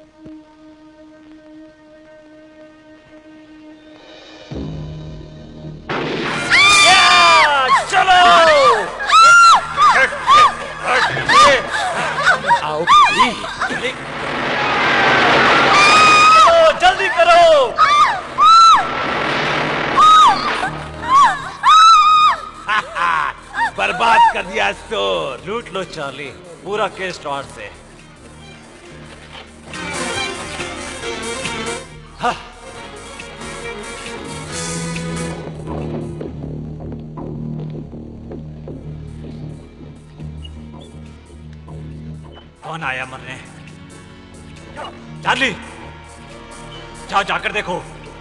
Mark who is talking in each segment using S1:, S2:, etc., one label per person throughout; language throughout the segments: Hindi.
S1: चलो आओ जल्दी करो।
S2: बर्बाद कर दिया स्टोर।
S1: लूट लो चार्ली, पूरा केस स्टार्ट से। हाँ। कौन आया मरने? चार्ली, जाओ जाकर देखो।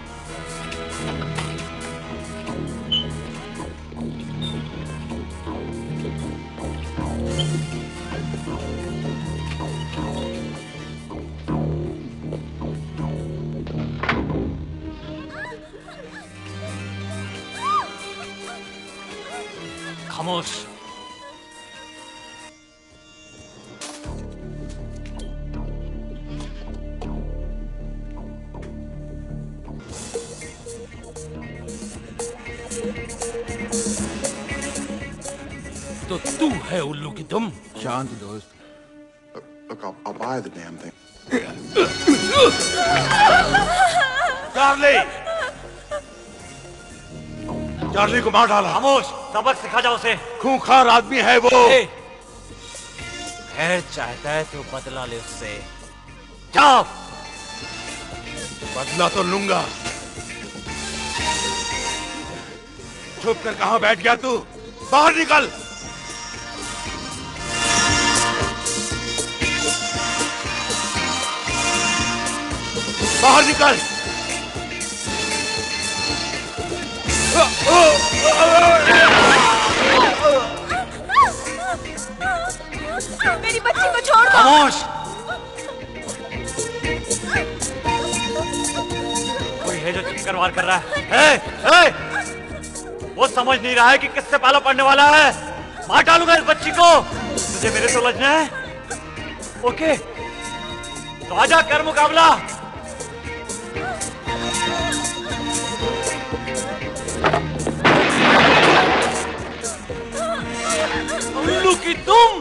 S1: खामोश।
S2: तो तू है उल्लू की तुम?
S3: शांत दोस्त।
S4: Look, I'll buy the damn thing.
S2: Charlie, Charlie को मार डाला।
S1: खामोश, सबक सिखा जाओ उसे।
S2: खूंखार आदमी है वो।
S1: खैर चाहता है तो बदला ले उससे। जाओ।
S2: बदला तो लूंगा। छुप कर कहां बैठ गया तू? बाहर निकल। बाहर निकल।
S5: मेरी बच्ची को छोड़ दो।
S1: खामोश। कोई है जो चिक्कर वार कर रहा है? वो समझ नहीं रहा है कि किससे पाला पड़ने वाला है। मार डालूंगा इस बच्ची को। तुझे मेरे से उलझना है? ओके, तो आजा कर मुकाबला। उल्लू की तुम।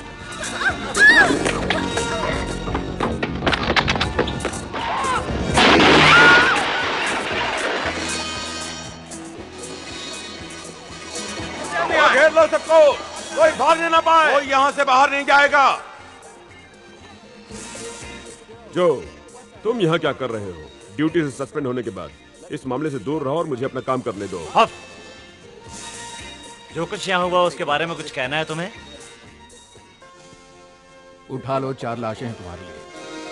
S2: घेर लो सबको, कोई भागने ना पाए। कोई यहाँ से बाहर नहीं जाएगा।
S6: जो तुम यहाँ क्या कर रहे हो? ड्यूटी से सस्पेंड होने के बाद इस मामले से दूर रहो और मुझे अपना काम करने दो।
S1: हाँ। जो कुछ यहाँ हुआ उसके बारे में कुछ कहना है तुम्हें?
S3: उठा लो, 4 लाशें हैं तुम्हारे लिए।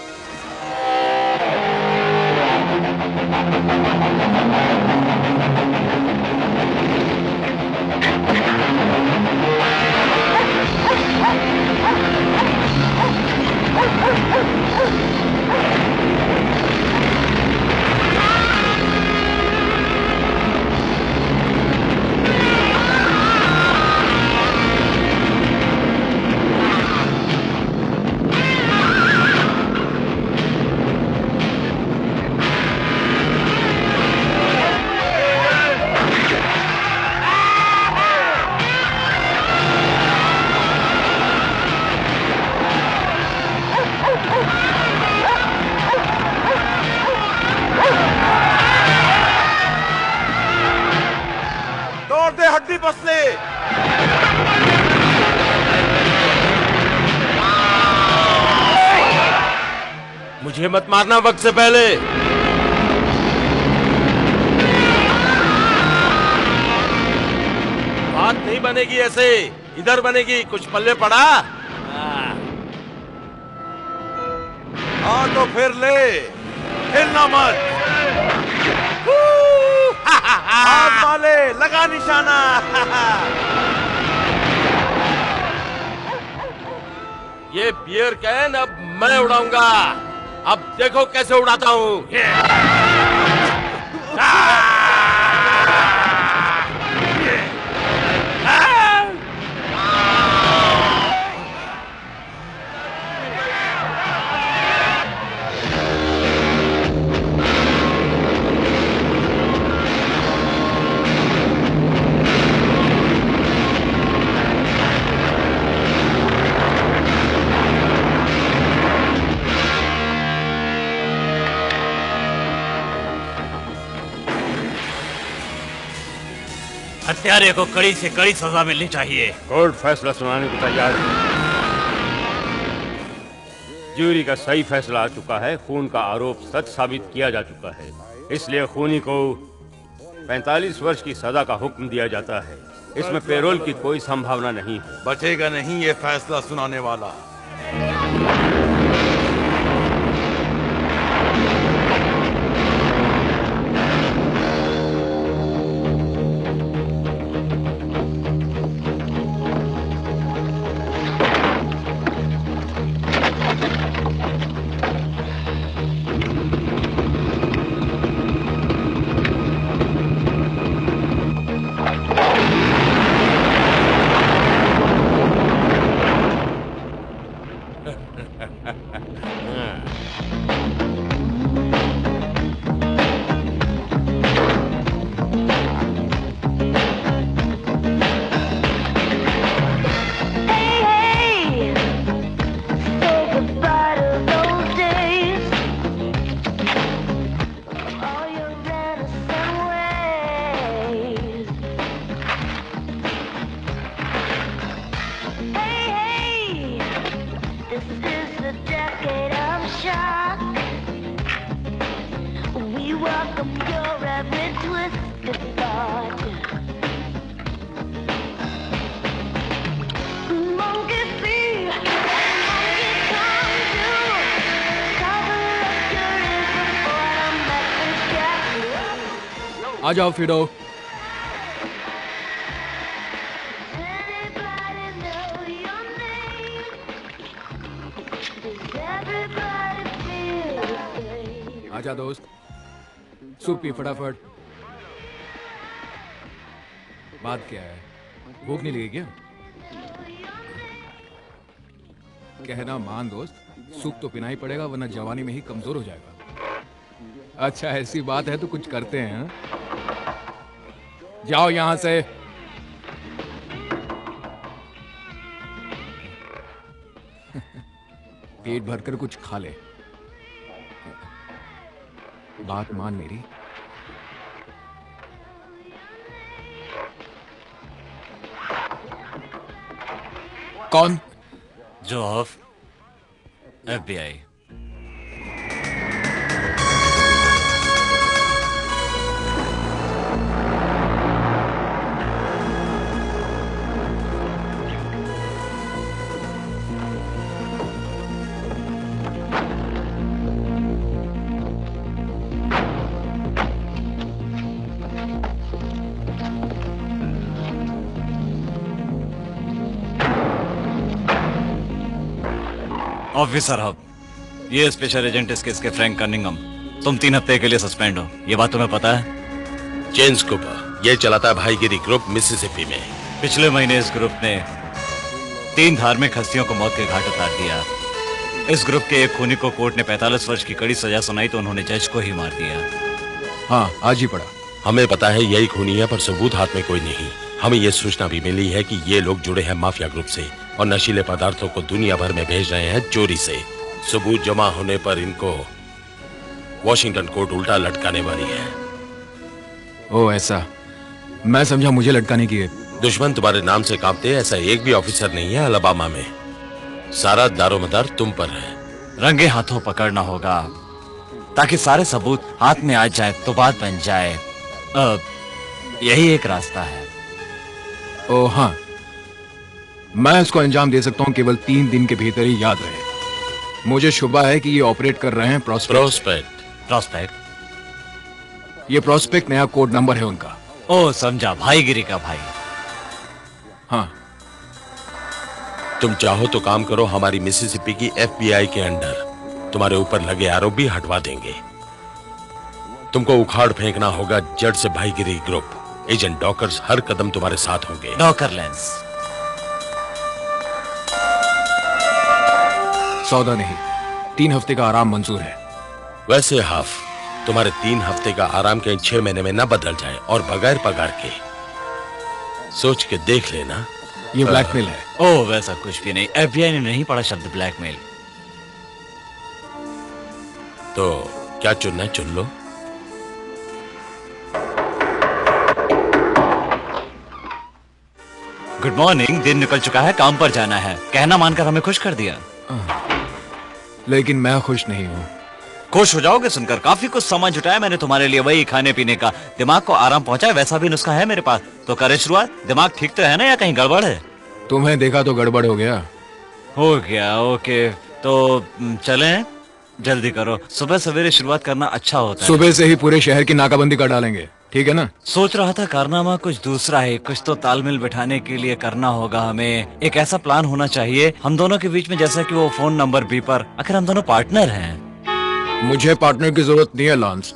S2: हड्डी पसले। मुझे मत मारना वक्त से पहले। बात नहीं बनेगी ऐसे, इधर बनेगी। कुछ पल्ले पड़ा? हाँ तो फिर ले, हिलना मत। हाथ वाले लगा निशाना। ये बियर कैन अब मैं उड़ाऊंगा। अब देखो कैसे उड़ाता हूँ।
S1: हत्यारे को कड़ी से कड़ी सजा मिलनी चाहिए।
S7: कोर्ट फैसला सुनाने को तैयार है। ज्यूरी का सही फैसला आ चुका है। खून का आरोप सच साबित किया जा चुका है, इसलिए खूनी को 45 वर्ष की सजा का हुक्म दिया जाता है। इसमें पेरोल की कोई संभावना नहीं है।
S2: बचेगा नहीं ये फैसला सुनाने वाला।
S3: आ जाओ फिडो। आजा दोस्त, सूप पी फटाफट। बात क्या है? भूख नहीं लगी क्या? कहना मान दोस्त, सूप तो पीना ही पड़ेगा वरना जवानी में ही कमजोर हो जाएगा। अच्छा ऐसी बात है तो कुछ करते हैं। जाओ यहां से। पेट भरकर कुछ खा ले। बात मान मेरी। कौन?
S1: जोफ, FBI। ऑफिसर हब, ये स्पेशल एजेंट इस केस के फ्रैंक कनिंघम। तुम 3 हफ्ते के लिए सस्पेंड हो, ये बात तुम्हें पता है?
S2: जेम्स कूपर ये चलाता है भाईगिरी ग्रुप मिसिसिपी में।
S1: पिछले महीने इस ग्रुप ने 3 धार्मिक हस्तियों को मौत के घाट उतार दिया। इस ग्रुप के एक खूनी को कोर्ट ने 45 वर्ष की कड़ी सजा सुनाई तो उन्होंने जज को ही मार दिया।
S3: हाँ आज ही पढ़ा।
S2: हमें पता है यही खूनी है, पर सबूत हाथ में कोई नहीं। हमें यह सूचना भी मिली है कि ये लोग जुड़े हैं माफिया ग्रुप से और नशीले पदार्थों को दुनिया भर में भेज रहे हैं चोरी से। सबूत जमा होने पर इनको वॉशिंगटन कोर्ट उल्टा लटकाने वाली है।
S3: ओ ऐसा, मैं समझा मुझे लटकाने की है।
S2: दुश्मन तुम्हारे नाम से कांपते, ऐसा एक भी ऑफिसर नहीं है अलबामा में। सारा दारोमदार तुम पर है।
S1: रंगे हाथों पकड़ना होगा ताकि सारे सबूत हाथ में आ जाए तो बात बन जाए। यही एक रास्ता है।
S3: ओ हाँ, मैं इसको अंजाम दे सकता हूँ केवल 3 दिन के भीतर ही याद रहे। मुझे शुबा है कि ये ऑपरेट कर रहे हैं
S1: प्रोस्पेक्ट।
S3: ये प्रोस्पेक्ट नया कोड नंबर है उनका।
S1: ओ समझा, भाईगिरी का भाई।
S3: हाँ
S2: तुम चाहो तो काम करो हमारी मिसिसिपी की FBI के अंडर। तुम्हारे ऊपर लगे आरोप भी हटवा देंगे। तुमको उखाड़ फेंकना होगा जड़ से भाईगिरी ग्रुप। एजेंट डॉकर्स हर कदम तुम्हारे साथ होंगे।
S1: डॉकरलैंड्स।
S3: सौदा नहीं, 3 हफ्ते का आराम मंजूर है।
S2: वैसे हाफ, तुम्हारे 3 हफ्ते का आराम कहीं 6 महीने में न बदल जाए और बगैर पगार के। सोच के देख लेना।
S3: ये ब्लैकमेल है।
S1: ओ वैसा कुछ भी नहीं। FBI ने नहीं पढ़ा शब्द ब्लैकमेल।
S2: तो क्या चुनना है चुन लो।
S1: Good morning. दिन निकल चुका है, काम पर जाना है। कहना मानकर हमें खुश कर दिया।
S3: लेकिन मैं खुश नहीं हूँ।
S1: खुश हो जाओगे सुनकर। काफी कुछ सामान जुटाया मैंने तुम्हारे लिए, वही खाने पीने का। दिमाग को आराम पहुंचाए वैसा भी नुस्खा है मेरे पास। तो करे शुरुआत। दिमाग ठीक तो है ना या कहीं गड़बड़ है?
S3: तुम्हें देखा तो गड़बड़ हो गया।
S1: हो गया, ओके। तो चलें, जल्दी करो। सुबह सवेरे शुरुआत करना अच्छा होता है।
S3: सुबह से ही पूरे शहर की नाकाबंदी कर डालेंगे, ठीक है ना?
S1: सोच रहा था कारनामा कुछ दूसरा है। कुछ तो तालमेल बिठाने के लिए करना होगा हमें। एक ऐसा प्लान होना चाहिए हम दोनों के बीच में, जैसा कि वो फोन नंबर बी पर। आखिर हम दोनों पार्टनर हैं।
S3: मुझे पार्टनर की जरूरत नहीं है लांस।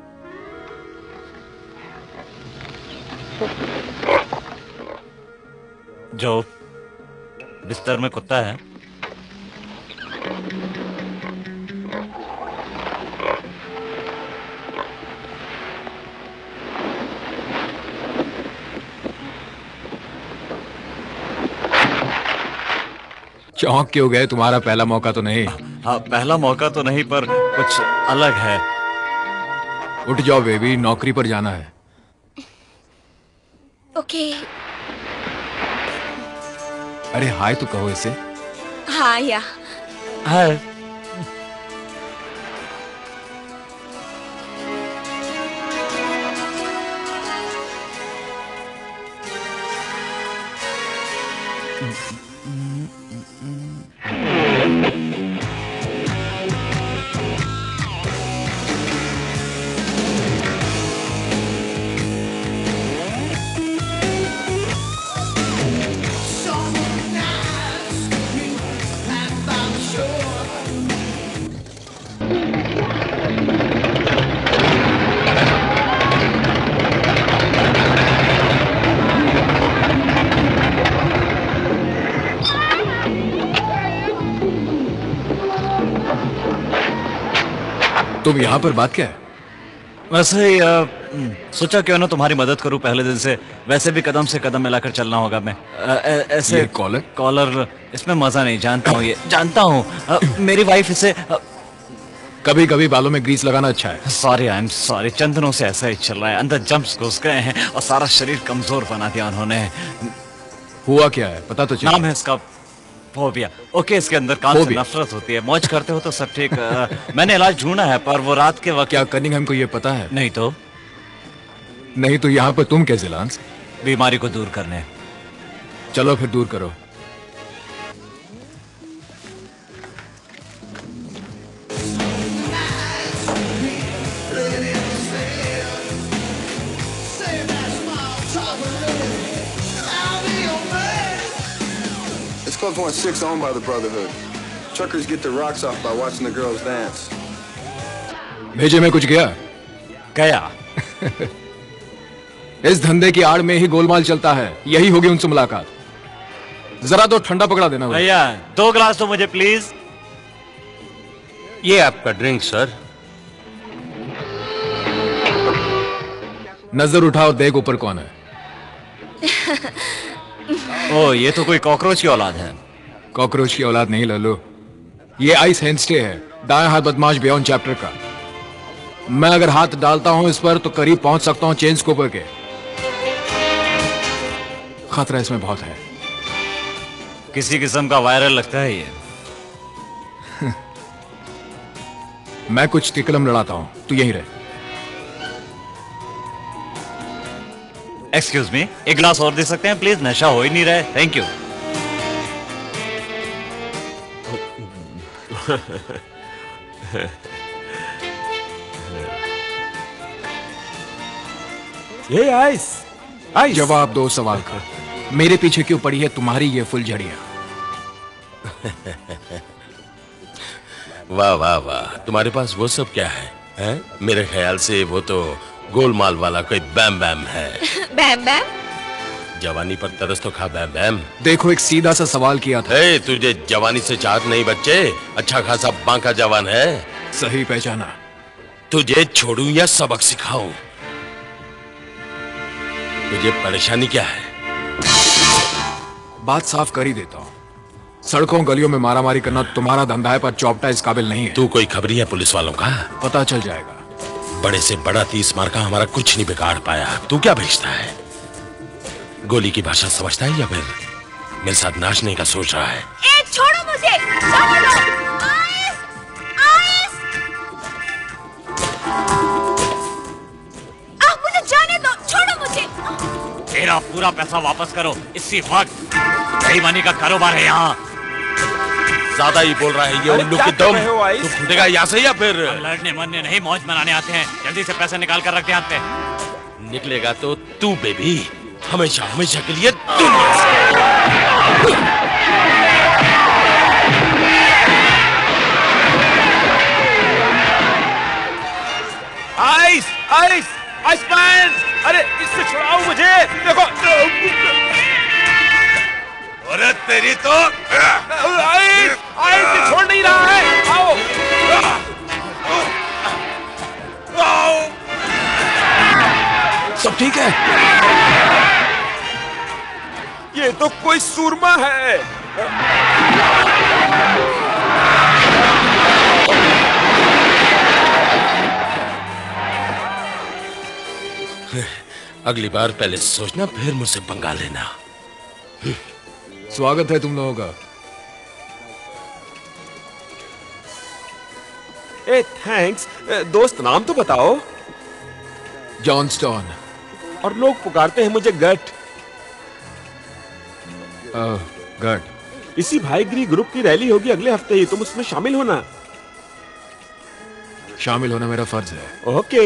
S1: जो बिस्तर में कुत्ता है।
S3: चौंक क्यों गए? तुम्हारा पहला मौका तो नहीं?
S1: हाँ, पहला मौका तो नहीं, पर कुछ अलग है।
S3: उठ जाओ बेबी, नौकरी पर जाना है।
S5: ओके।
S3: अरे हाय तो कहो इसे।
S5: हाँ या
S1: हाय।
S3: तुम यहाँ पर बात क्या है?
S1: वैसे ही सोचा क्यों ना तुम्हारी मदद करूं पहले दिन से। वैसे भी कदम से कदम मिलाकर चलना होगा। मैं ऐसे
S3: ये कॉलर
S1: इसमें मजा नहीं। जानता हूँ, ये जानता हूँ। मेरी वाइफ इसे
S3: कभी कभी बालों में ग्रीस लगाना अच्छा है।
S1: Sorry, I am sorry. चंद दिनों से ऐसा ही चल रहा है। अंदर जम्प्स घुस गए हैं और सारा शरीर कमजोर बना दिया उन्होंने।
S3: हुआ क्या है पता तो चला?
S1: नाम है इसका फोबिया। ओके, इसके अंदर काम से नफरत होती है। मौज करते हो तो सब ठीक। मैंने इलाज ढूंढा है, पर वो रात के वक्त।
S3: क्या कनिंघम को ये पता है?
S1: नहीं तो।
S3: नहीं तो यहाँ पर तुम कैसे लांस?
S1: बीमारी को दूर करने।
S3: चलो फिर दूर करो।
S4: Club 106 owned by the Brotherhood. Truckers get their rocks off by watching the girls dance.
S3: भेजे में कुछ गया?
S1: गया।
S3: इस धंधे की आड़ में ही गोलमाल चलता है। यही होगी उनसे मुलाकात। जरा तो ठंडा पकड़ा देना
S1: भैया। 2 गिलास तो मुझे प्लीज।
S7: ये आपका ड्रिंक सर।
S3: नजर उठाओ, देख ऊपर कौन है।
S1: ओ, ये तो कोई कॉकरोच की औलाद है।
S3: कॉकरोच की औलाद नहीं लल्लू, ये आइस हैंडस्टे है, दाएं हाथ बदमाश बियॉन्ड चैप्टर का। मैं अगर हाथ डालता हूं इस पर तो करीब पहुंच सकता हूं चेन स्कूपर के। खतरा इसमें बहुत है।
S1: किसी किस्म का वायरल लगता है ये।
S3: मैं कुछ टिकलम लड़ाता हूं, तू यहीं रह।
S1: एक्सक्यूज मी, एक गिलास और दे सकते हैं प्लीज? नशा हो ही नहीं रहा है। Thank you.
S6: ये आइस
S3: जवाब दो सवाल का। मेरे पीछे क्यों पड़ी है तुम्हारी ये फुलझड़ियां?
S2: वाह वाह वाह, तुम्हारे पास वो सब क्या है, हैं? मेरे ख्याल से वो तो गोलमाल वाला कोई बैम बैम है।
S5: बैम बैम?
S2: जवानी पर तरस तो खा बैम बैम।
S3: देखो, एक सीधा सा सवाल किया था।
S2: तुझे जवानी से चाहत नहीं बच्चे, अच्छा खासा बांका जवान है।
S3: सही पहचाना।
S2: तुझे छोड़ूं या सबक सिखाऊं? तुझे परेशानी क्या है?
S3: बात साफ कर ही देता हूं। सड़कों गलियों में मारामारी करना तुम्हारा धंधा है, पर चौपटा इस काबिल नहीं है।
S2: तू कोई खबरी है पुलिस वालों का?
S3: पता चल जाएगा।
S2: बड़े से बड़ा 30 मार का हमारा कुछ नहीं बिगाड़ पाया। तू क्या भेजता है? गोली की भाषा समझता है या फिर मेरे साथ नाचने का सोच रहा है?
S5: ए, छोड़ो मुझे, जाने दो। Ice, ice. आप मुझे जाने दो, छोड़ो मुझे।
S1: तेरा पूरा पैसा वापस करो इसी वक्त। बेईमानी का कारोबार है यहाँ।
S2: ज्यादा ही बोल रहा है ये उल्लू की दम। तू फूटेगा यहाँ से या फिर?
S1: लड़ने मरने नहीं, मौज मनाने आते हैं। जल्दी से पैसे निकाल कर रख दे हाथ पे।
S2: निकलेगा तो तू बेबी हमेशा हमेशा के लिए दुनिया से।
S6: आइस आइस आइसमैन, अरे इससे छुड़ाओ मुझे। देखो
S2: अरे तेरी तो
S6: आइस आइस ये छोड़ नहीं रहा है। आओ
S3: सब ठीक है?
S6: ये तो कोई सूरमा है।
S2: अगली बार पहले सोचना फिर मुझसे पंगा लेना।
S3: स्वागत है तुम लोगों का।
S6: ए थैंक्स। दोस्त नाम तो बताओ।
S3: John Stone.
S6: और लोग पुकारते हैं मुझे गट।
S3: गट।
S6: इसी भाईगिरी ग्रुप की रैली होगी अगले हफ्ते ही, तुम उसमें शामिल होना।
S3: शामिल होना मेरा फर्ज है।
S6: ओके।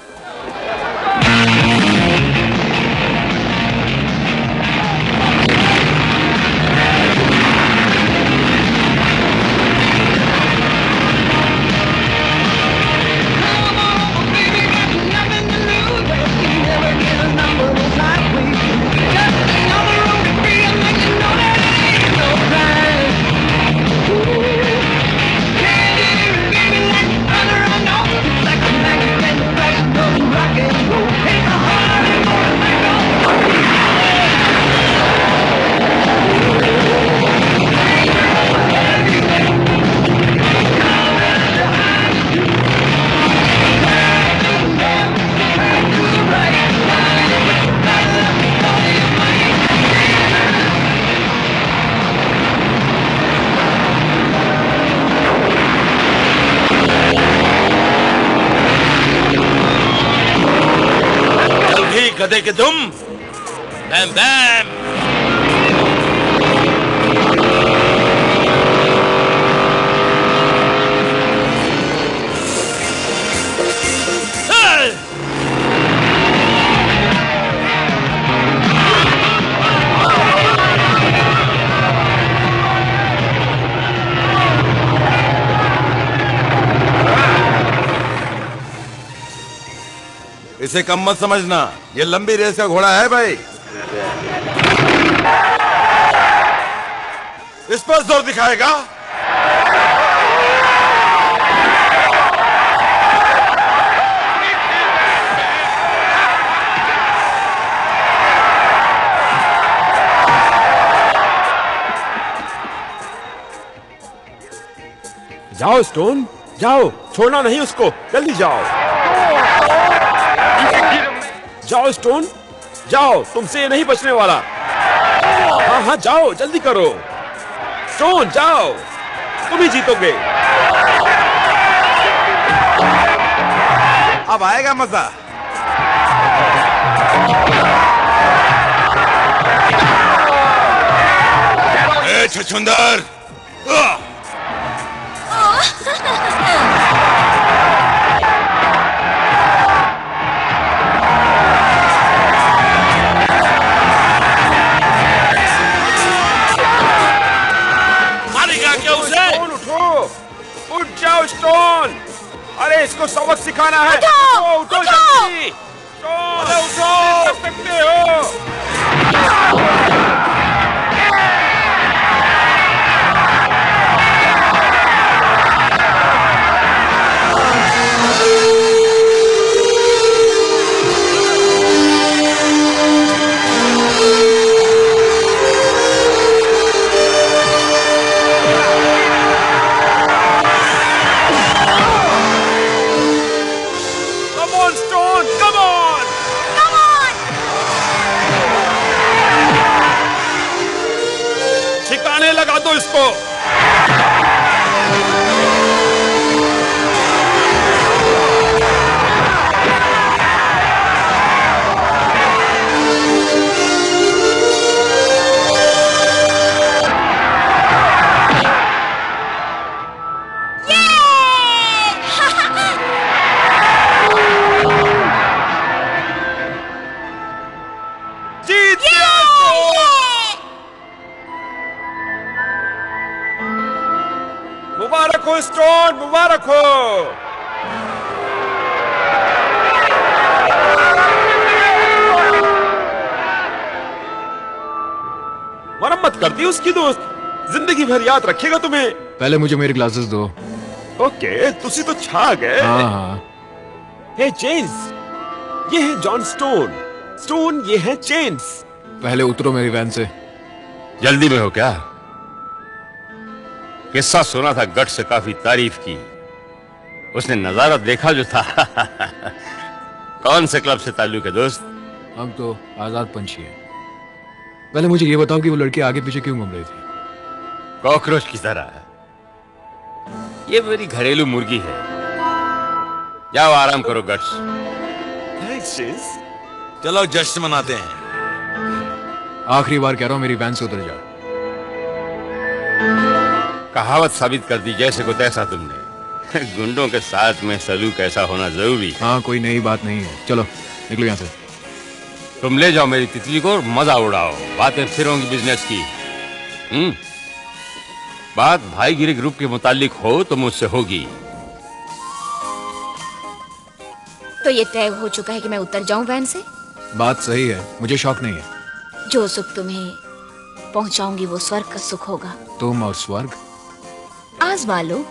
S2: गधे के दुम। बैम बैम।
S8: इसे कम मत समझना, ये लंबी रेस का घोड़ा है भाई। इस पर जोर दिखाएगा।
S6: जाओ स्टोन, जाओ, छोड़ना नहीं उसको, जल्दी जाओ। जाओ स्टोन, जाओ, तुमसे ये नहीं बचने वाला। हाँ हाँ जाओ, जल्दी करो। स्टोन जाओ, तुम ही जीतोगे।
S8: अब आएगा मजा। ए छछूंदर,
S6: उठ जाओ स्टोन, अरे इसको सबक सिखाना है।
S5: उठो,
S6: उठो जल्दी। स्टोन उठो, कर सकते हो। उसको। मुबारक हो स्टोन, मुबारक हो। मरम्मत कर दी उसकी दोस्त, जिंदगी भर याद रखेगा तुम्हें।
S3: पहले मुझे मेरी ग्लासेस दो।
S6: ओके, तुसी तो छा गए।
S3: हाँ।
S6: हे जेम्स, ये है जॉन स्टोन। स्टोन, ये है जेम्स।
S3: पहले उतरो मेरी वैन से।
S7: जल्दी में हो क्या? किस्सा सुना था, गट से काफी तारीफ की। उसने नजारा देखा जो था। कौन से क्लब से ताल्लुक है दोस्त?
S3: हम तो आजाद पंछी हैं। पहले मुझे ये बताओ कि वो लड़की आगे पीछे क्यों घूम रही थी?
S7: कॉकरोच की तरह। ये मेरी घरेलू मुर्गी है। जाओ आराम करो गट्स।
S8: चलो जश्न मनाते हैं।
S3: आखिरी बार कह रहा हूं, मेरी वैन से उतर जा।
S7: कहावत साबित कर दी, जैसे को तैसा तुमने। गुंडों के साथ में सलूक ऐसा होना जरूरी है।
S3: हाँ, कोई नई बात नहीं है। चलो निकलो यहाँ से।
S7: तुम ले जाओ मेरी तितली को और मजा उड़ाओ। बातें फिर होंगी बिजनेस की। बात भाईगिरी ग्रुप के मुतालिक हो तो मुझसे होगी।
S5: तो ये तय हो चुका है कि मैं उतर जाऊं वैन से?
S3: बात सही है, मुझे शौक नहीं है।
S5: जो सुख तुम्हें पहुंचाऊंगी वो स्वर्ग का सुख होगा।
S3: तुम और स्वर्ग
S5: आजमा लो।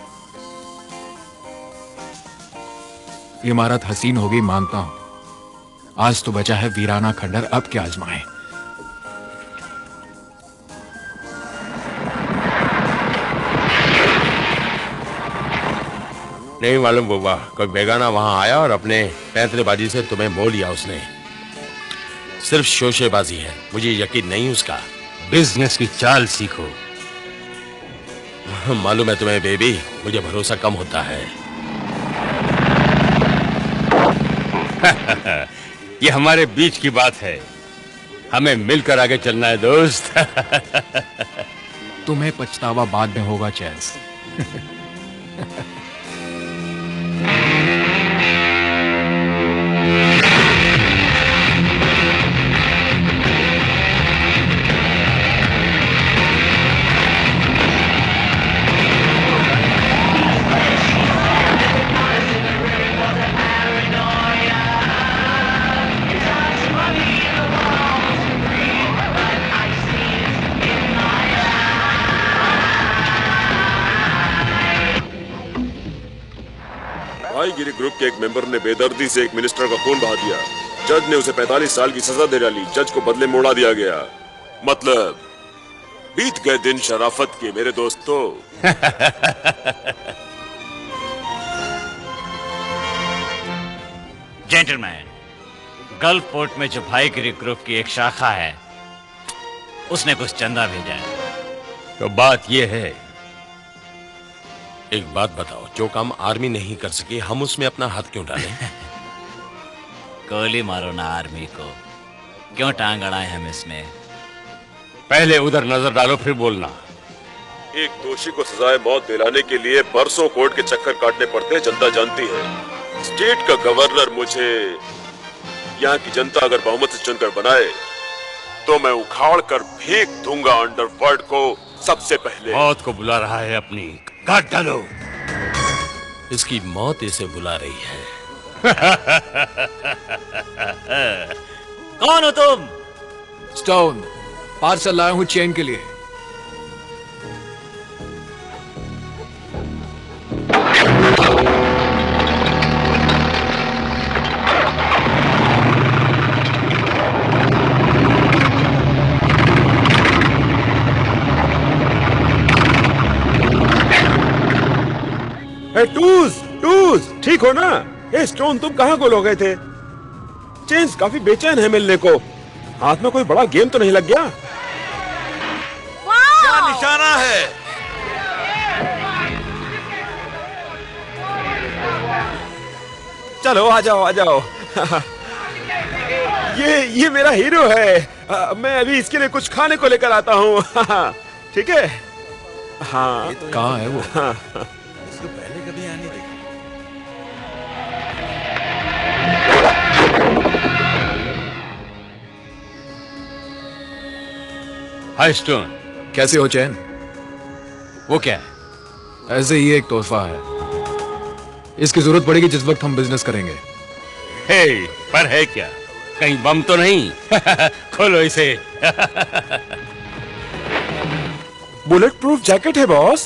S3: ये इमारत हसीन होगी, मानता हूं। आज तो बचा है वीराना खंडर, अब क्या आजमाएं?
S2: नहीं मालूम बुआ, कोई बेगाना वहां आया और अपने पैंतरेबाजी से तुम्हें मोह लिया उसने। सिर्फ शोशेबाजी है, मुझे यकीन नहीं उसका।
S7: बिजनेस की चाल सीखो।
S2: मालूम है तुम्हें बेबी, मुझे भरोसा कम होता है।
S7: ये हमारे बीच की बात है, हमें मिलकर आगे चलना है दोस्त।
S3: तुम्हें पछतावा बाद में होगा चैंस।
S6: भाईगिरी ग्रुप के एक मेंबर ने बेदर्दी से एक मिनिस्टर का खून बहा दिया। जज ने उसे 45 साल की सजा दे डाली। जज को बदले में उड़ा दिया गया। मतलब बीत गए दिन शराफत के मेरे दोस्तों।
S1: जेंटलमैन, गल्फ पोर्ट में जो भाईगिरी ग्रुप की एक शाखा है, उसने कुछ चंदा भेजा है।
S7: तो बात यह है,
S2: एक बात बताओ, जो काम आर्मी नहीं कर सके हम उसमें अपना हाथ क्यों डालें?
S1: गोली मारो ना आर्मी को, क्यों टांग अड़ाए हम इसमें?
S7: पहले उधर नजर डालो फिर बोलना।
S6: एक दोषी को सजाए मौत दिलाने के लिए बरसों कोर्ट के चक्कर काटने पड़ते हैं, जनता जानती है। स्टेट का गवर्नर मुझे यहाँ की जनता अगर बहुमत से चुनकर बनाए तो मैं उखाड़ कर फेंक दूंगा अंडरवर्ल्ड को सबसे पहले।
S7: मौत को बुला रहा है अपनी, काट डालो।
S2: इसकी मौत इसे बुला रही है।
S1: कौन हो तुम?
S3: स्टोन, पार्सल लाया हूं चेन के लिए।
S6: टूज ठीक हो ना? ए स्टोन, तुम कहाँ गुल हो गए थे? चेन्स काफी बेचैन है मिलने को। हाथ में कोई बड़ा गेम तो नहीं लग गया?
S8: क्या निशाना है?
S9: चलो आ जाओ आ जाओ। ये मेरा हीरो है। मैं अभी इसके लिए कुछ खाने को लेकर आता हूँ। ठीक है? हाँ।
S3: कहाँ है वो?
S8: इसको पहले कभी आने देखा।
S7: हाय स्टोन,
S3: कैसे हो चैन?
S7: वो क्या है?
S3: ऐसे ही एक तोहफा है, इसकी जरूरत पड़ेगी जिस वक्त हम बिजनेस करेंगे।
S7: हे, पर है क्या? कहीं बम तो नहीं? खोलो इसे।
S9: बुलेट प्रूफ जैकेट है बॉस।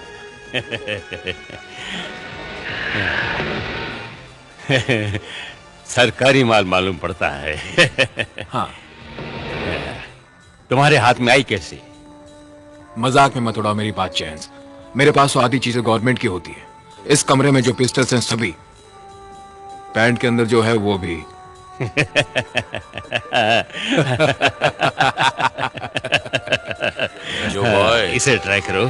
S7: सरकारी माल मालूम पड़ता है।
S3: हाँ।
S7: तुम्हारे हाथ में आई कैसे?
S3: मजाक में मत उड़ाओ मेरी बात चैन। मेरे पास तो आधी चीजें गवर्नमेंट की होती है। इस कमरे में जो पिस्टल्स हैं सभी, पैंट के अंदर जो है वो भी।
S2: जो बॉय,
S7: इसे ट्राई करो।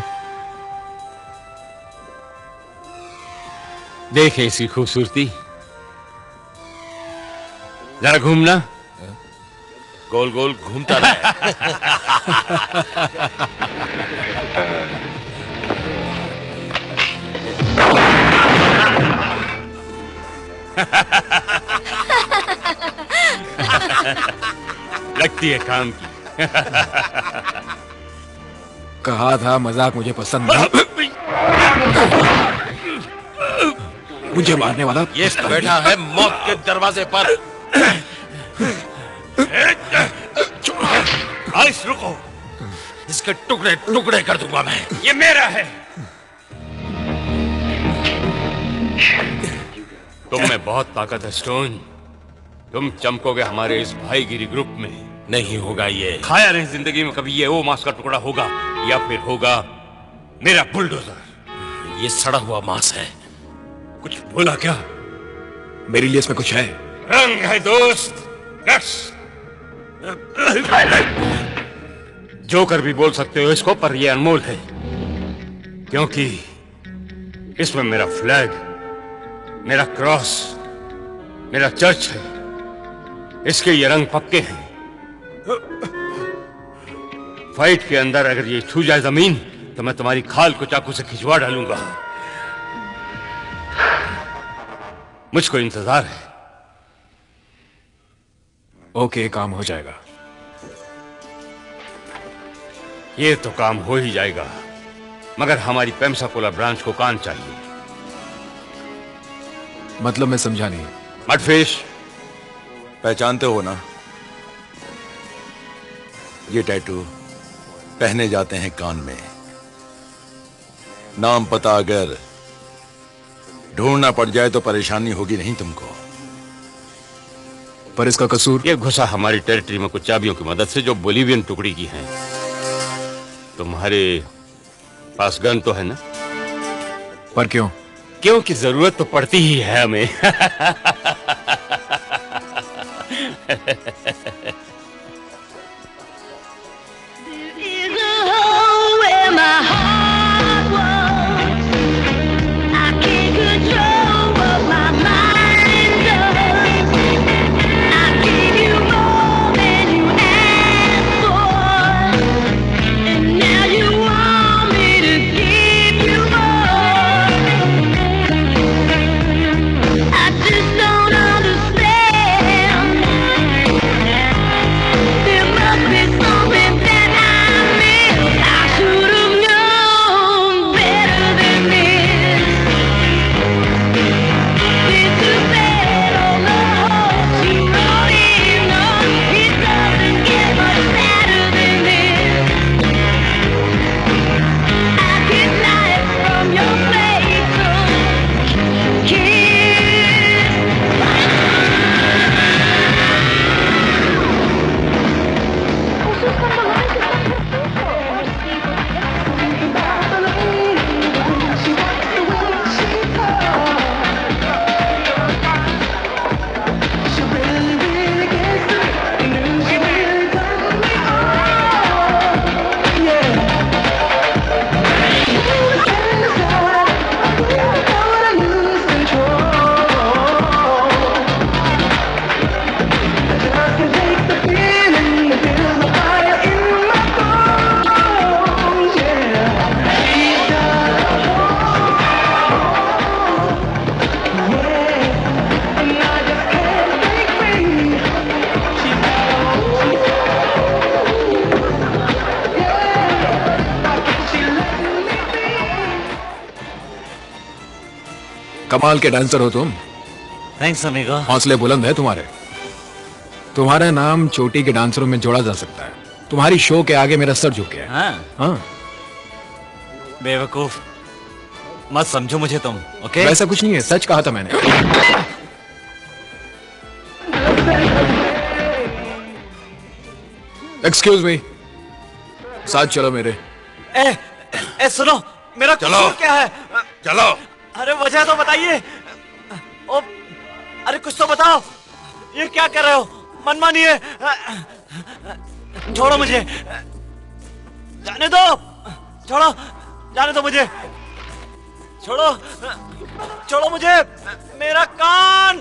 S7: देखे इसकी खूबसूरती। जरा घूमना।
S2: गोल गोल घूमता रहे।
S7: लगती है काम की।
S3: कहा था मजाक मुझे पसंद नहीं। मुझे मारने वाला
S2: ये बैठा है मौत के दरवाजे पर।
S7: आइस रुको,
S2: इसके टुकड़े टुकड़े कर दूंगा मैं।
S7: ये मेरा है। तुम में बहुत ताकत है स्टोन। तुम चमकोगे हमारे इस भाईगिरी ग्रुप में।
S2: नहीं होगा ये।
S7: खाया नहीं जिंदगी में कभी ये वो मांस का टुकड़ा होगा, या फिर होगा मेरा बुलडोजर।
S2: ये सड़ा हुआ मांस है।
S7: कुछ बोला क्या?
S3: मेरे लिए इसमें कुछ है।
S7: रंग है दोस्त, रस। जोकर भी बोल सकते हो इसको, पर यह अनमोल है, क्योंकि इसमें मेरा फ्लैग, मेरा क्रॉस, मेरा चर्च है। इसके ये रंग पक्के हैं। फाइट के अंदर अगर ये छू जाए जमीन तो मैं तुम्हारी खाल को चाकू से खिंचवा डालूंगा। मुझको इंतजार है।
S3: ओके, काम हो जाएगा।
S7: ये तो काम हो ही जाएगा, मगर हमारी पेम्साकोला ब्रांच को कान चाहिए।
S3: मतलब मैं समझा नहीं।
S7: मडफिश,
S8: पहचानते हो ना? ये टैटू पहने जाते हैं कान में। नाम पता अगर ढूंढना पड़ जाए तो परेशानी होगी नहीं तुमको।
S3: पर इसका कसूर?
S7: ये घुसा हमारी टेरिटरी में कुछ चाबियों की मदद से जो बोलिवियन टुकड़ी की हैं। तुम्हारे पास गन तो है ना?
S3: पर क्यों?
S7: क्योंकि जरूरत तो पड़ती ही है हमें।
S3: कमाल के डांसर हो तुम।
S1: Thanks amigo.
S3: हौसले बुलंद है तुम्हारे। तुम्हारा नाम चोटी के डांसरों में जोड़ा जा सकता है। तुम्हारी शो के आगे मेरा सर झुक गया। हाँ।
S1: बेवकूफ मत समझो मुझे तुम। ओके
S3: वैसा कुछ नहीं है, सच कहा था मैंने। एक्सक्यूज मी, साथ चलो मेरे।
S1: ए सुनो, मेरा कसूर क्या है?
S8: चलो।
S1: अरे वजह तो बताइए। ओ, अरे कुछ तो बताओ। ये क्या कर रहे हो? मनमानी है। छोड़ो मुझे, जाने दो। छोड़ो, जाने दो मुझे। छोड़ो, छोड़ो मुझे। मेरा कान।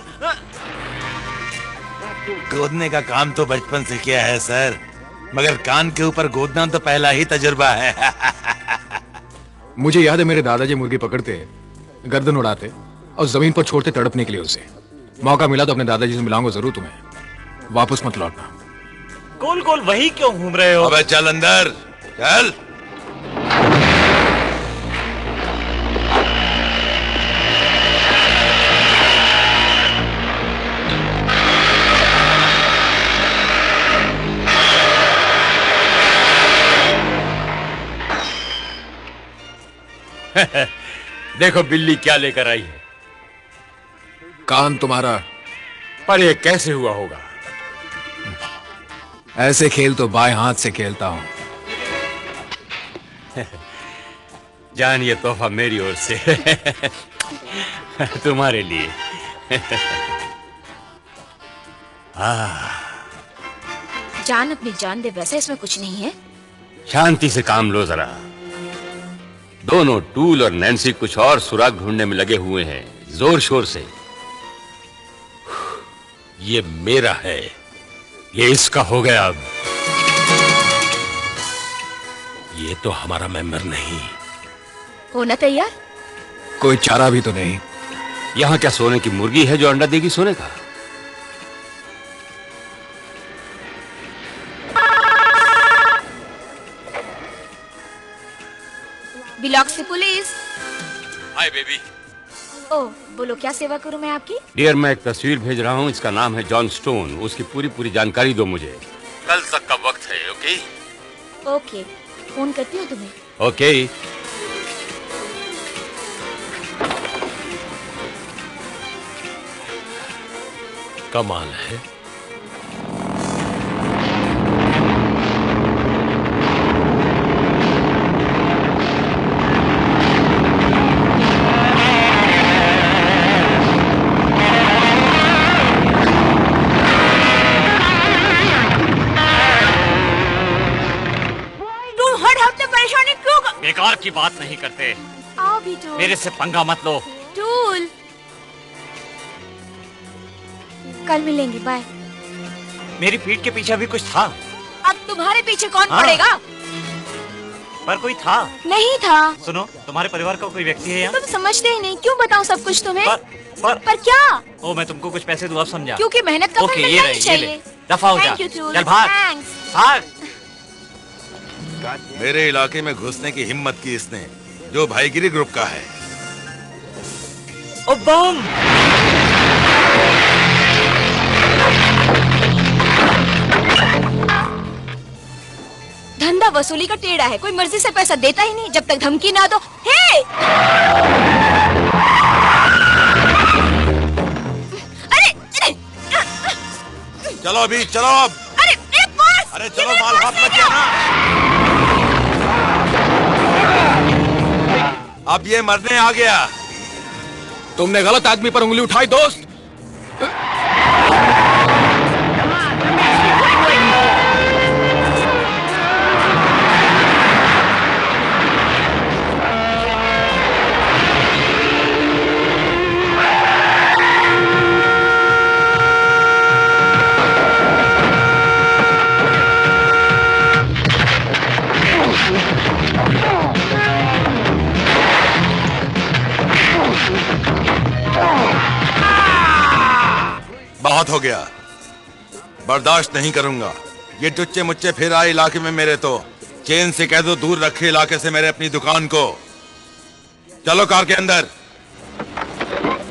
S8: गोदने का काम तो बचपन से किया है सर, मगर कान के ऊपर गोदना तो पहला ही तजुर्बा है।
S3: मुझे याद है मेरे दादाजी मुर्गी पकड़ते, गर्दन उड़ाते और जमीन पर छोड़ते तड़पने के लिए उसे। मौका मिला तो अपने दादाजी से मिलाऊंगा जरूर तुम्हें। वापस मत लौटना।
S1: गोल गोल वही क्यों घूम रहे हो?
S8: अबे चल अंदर, चल।
S7: देखो बिल्ली क्या लेकर आई है।
S3: कान तुम्हारा।
S7: पर ये कैसे हुआ होगा?
S3: ऐसे खेल तो बाएं हाथ से खेलता हूं।
S7: जान, ये तोहफा मेरी ओर से तुम्हारे लिए।
S5: जान अपनी जान दे, वैसे इसमें कुछ नहीं है।
S7: शांति से काम लो जरा। दोनों टूल और नैन्सी कुछ और सुराग ढूंढने में लगे हुए हैं, जोर शोर से।
S2: ये मेरा है।
S7: ये इसका हो गया। अब
S2: ये तो हमारा मेंबर नहीं।
S5: होना तैयार?
S3: कोई चारा भी तो नहीं।
S7: यहाँ क्या सोने की मुर्गी है जो अंडा देगी सोने का?
S5: बिलॉक्स टू पुलिस।
S7: Hi baby.
S5: ओह, बोलो क्या सेवा करूं मैं आपकी?
S7: डियर, मैं एक तस्वीर भेज रहा हूँ। इसका नाम है जॉन स्टोन। उसकी पूरी जानकारी दो मुझे। कल तक का वक्त है। ओके?
S5: ओके, फोन करती हूँ तुम्हें।
S7: ओके।
S2: कमाल है।
S1: बेकार की बात नहीं करते।
S5: आओ भी टूल।
S1: मेरे से पंगा मत लो।
S5: टूल, कल मिलेंगे, बाय।
S1: मेरी पीठ के पीछे भी कुछ था।
S5: अब तुम्हारे पीछे कौन पड़ेगा?
S1: पर कोई था।
S5: नहीं था।
S1: सुनो, तुम्हारे परिवार का कोई व्यक्ति है यहाँ?
S5: तुम समझते ही नहीं। क्यों बताऊं सब कुछ तुम्हें?
S1: पर
S5: क्या?
S1: ओ, मैं तुमको कुछ पैसे दूँ, अब समझा?
S5: क्योंकि मेहनत का फल मिलना ही चाहिए।
S1: दफा हो जा। चल भाग, भाग।
S8: मेरे इलाके में घुसने की हिम्मत की इसने, जो भाईगिरी ग्रुप का है।
S1: ओ बम!
S5: धंधा वसूली का टेढ़ा है। कोई मर्जी से पैसा देता ही नहीं जब तक धमकी ना दो। हे! अरे!
S8: चलो अभी, चलो अब। अरे चलो, माल हाथ लग गया ना। अब ये मरने आ गया।
S3: तुमने गलत आदमी पर उंगली उठाई दोस्त।
S8: बहुत हो गया, बर्दाश्त नहीं करूंगा। ये टुच्चे मुच्चे फिर आए इलाके में मेरे, तो चेन से कह दो दूर रखे इलाके से मेरे अपनी दुकान को। चलो कार के अंदर।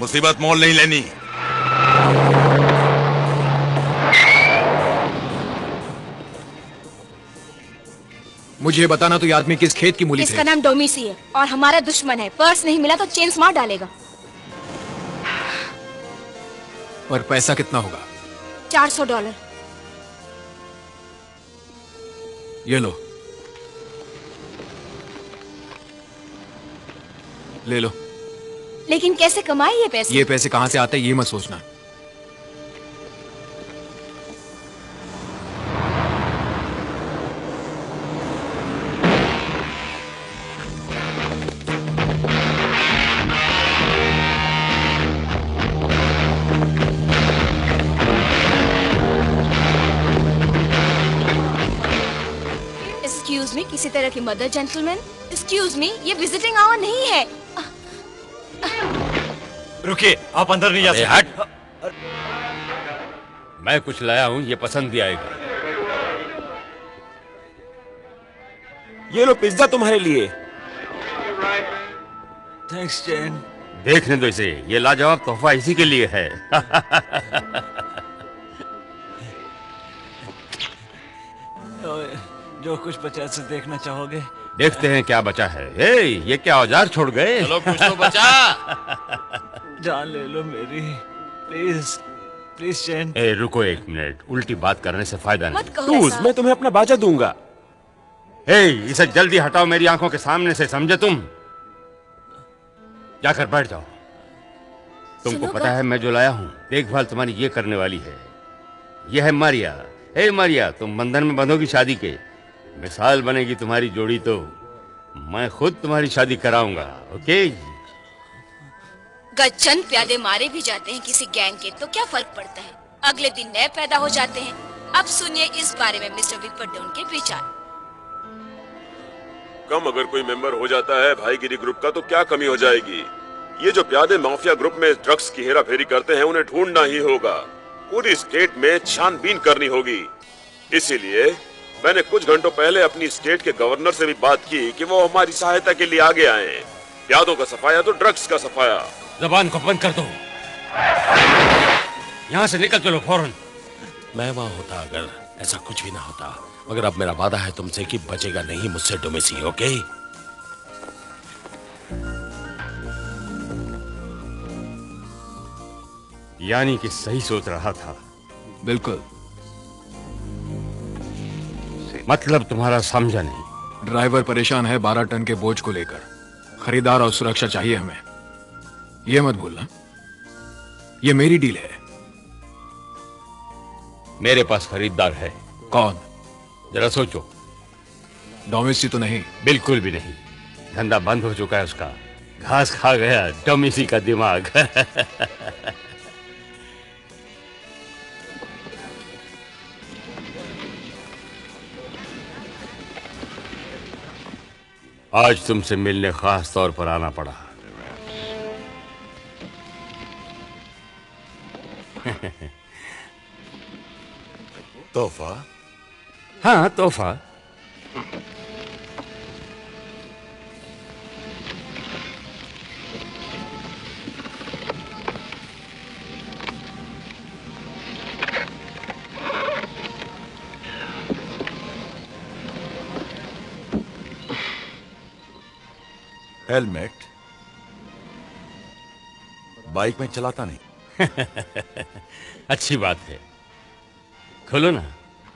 S8: मुसीबत मोल नहीं लेनी।
S3: मुझे ये बताना तो ये आदमी किस खेत की मूली
S5: इसका नाम डोमिसी है और हमारा दुश्मन है। पर्स नहीं मिला तो चेन्स मार डालेगा।
S3: और पैसा कितना होगा?
S5: $400।
S3: ये लो, ले लो।
S5: लेकिन कैसे कमाए ये पैसे?
S3: ये पैसे कहां से आते हैं ये मत सोचना।
S5: एक्सक्यूज मी, किसी तरह की मदद जेंटलमैन? एक्सक्यूज मी, ये विजिटिंग आवर नहीं है।
S1: रुकिए, आप अंदर नहीं जा सकते।
S7: हट। मैं कुछ लाया हूं, ये पसंद भी आएगा।
S9: ये लो पिज्जा तुम्हारे लिए। थैंक्स चैन।
S7: देखने दो इसे, ये लाजवाब तोहफा इसी के लिए है।
S10: जो कुछ बचा से देखना चाहोगे?
S7: देखते हैं क्या बचा है। ए, ये क्या औजार छोड़ गए?
S2: चलो कुछ तो बचा।
S10: जान ले लो मेरी, प्लीज प्लीज चैन।
S7: ए, रुको एक मिनट, उल्टी बात करने से फायदा नहीं।
S5: मत कहो
S9: टूज,
S5: ऐसा।
S9: मैं तुम्हें अपना बाजा दूंगा।
S7: ए, इसे जल्दी हटाओ मेरी आंखों के सामने से, समझे तुम? जाकर बैठ जाओ। तुमको
S5: सुनो
S7: पता है मैं जो लाया हूं, देखभाल तुम्हारी ये करने वाली है। ये है मारिया। ए मारिया, तुम बंधन में बंधोगी शादी के। मिसाल बनेगी तुम्हारी जोड़ी तो मैं खुद तुम्हारी शादी कराऊंगा। ओके?
S5: गजचंद प्यादे मारे भी जाते हैं किसी गैंग के तो क्या फर्क पड़ता है, अगले दिन नए पैदा हो जाते हैं। अब सुनिए इस बारे में मिस्टर विपरडोन के विचार।
S6: कम अगर कोई मेंबर हो जाता है भाईगिरी ग्रुप का तो क्या कमी हो जाएगी। ये जो प्यादे माफिया ग्रुप में ड्रग्स की हेराफेरी करते हैं उन्हें ढूंढना ही होगा, पूरी स्टेट में छानबीन करनी होगी। इसीलिए मैंने कुछ घंटों पहले अपनी स्टेट के गवर्नर से भी बात की कि वो हमारी सहायता के लिए आगे आए। प्यादों का सफाया तो ड्रग्स का सफाया।
S7: जबान को बंद कर दो, यहां से निकल चलो फौरन।
S2: मैं वहां होता अगर ऐसा कुछ भी ना होता, मगर अब मेरा वादा है तुमसे कि बचेगा नहीं मुझसे डोमेसी। ओके?
S7: यानी कि सही सोच रहा था।
S3: बिल्कुल।
S7: मतलब तुम्हारा समझा नहीं।
S3: ड्राइवर परेशान है 12 टन के बोझ को लेकर। खरीदार और सुरक्षा चाहिए हमें, ये मत भूलना। ये मेरी डील है।
S7: मेरे पास खरीदार है।
S3: कौन?
S7: जरा सोचो।
S3: डोमेसी तो नहीं?
S7: बिल्कुल भी नहीं, धंधा बंद हो चुका है उसका। घास खा गया डोमेसी का दिमाग। आज तुमसे मिलने खास तौर पर आना पड़ा।
S8: तोहफा?
S7: हाँ, तोहफा।
S8: हेलमेट बाइक में चलाता नहीं।
S7: अच्छी बात है, खोलो ना।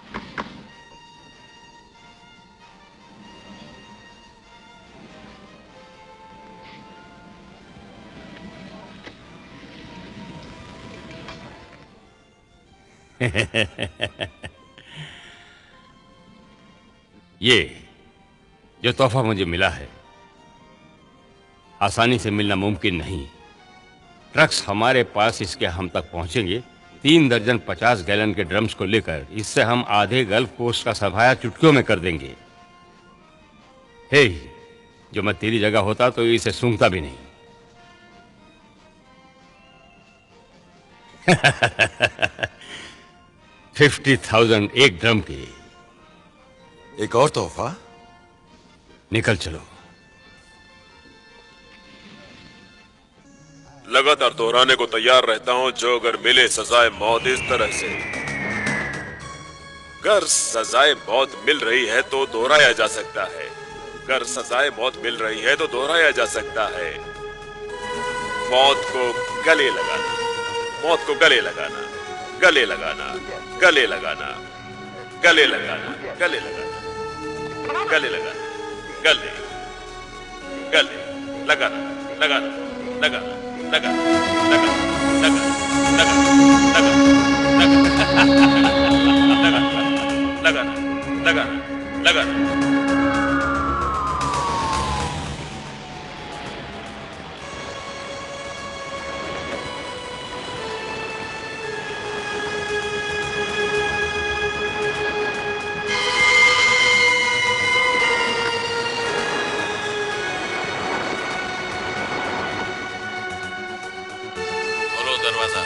S7: ये जो तोहफा मुझे मिला है आसानी से मिलना मुमकिन नहीं। ट्रक्स हमारे पास इसके हम तक पहुंचेंगे 3 दर्जन 50 गैलन के ड्रम्स को लेकर। इससे हम आधे गल्फ कोस्ट का सफाया चुटकियों में कर देंगे। हे, जो मैं तेरी जगह होता तो इसे सूंघता भी नहीं। 50,000 एक ड्रम के।
S8: एक और तोहफा?
S7: निकल चलो।
S6: लगातार दोहराने को तैयार रहता हूं, जो अगर मिले सजाए मौत इस तरह से। अगर सजाए मौत मिल रही है तो दोहराया जा सकता है, अगर सजाए मौत मिल रही है तो दोहराया जा सकता है। मौत को गले लगाना, मौत को गले लगाना, गले लगाना, गले लगाना, गले लगाना, गले लगाना, गले लगाना, गले गले लगाना, लगाना, लगाना, लगाना, लगाना, लगाना, लगाना, लगाना, लगाना, लगाना।
S2: दरवाजा।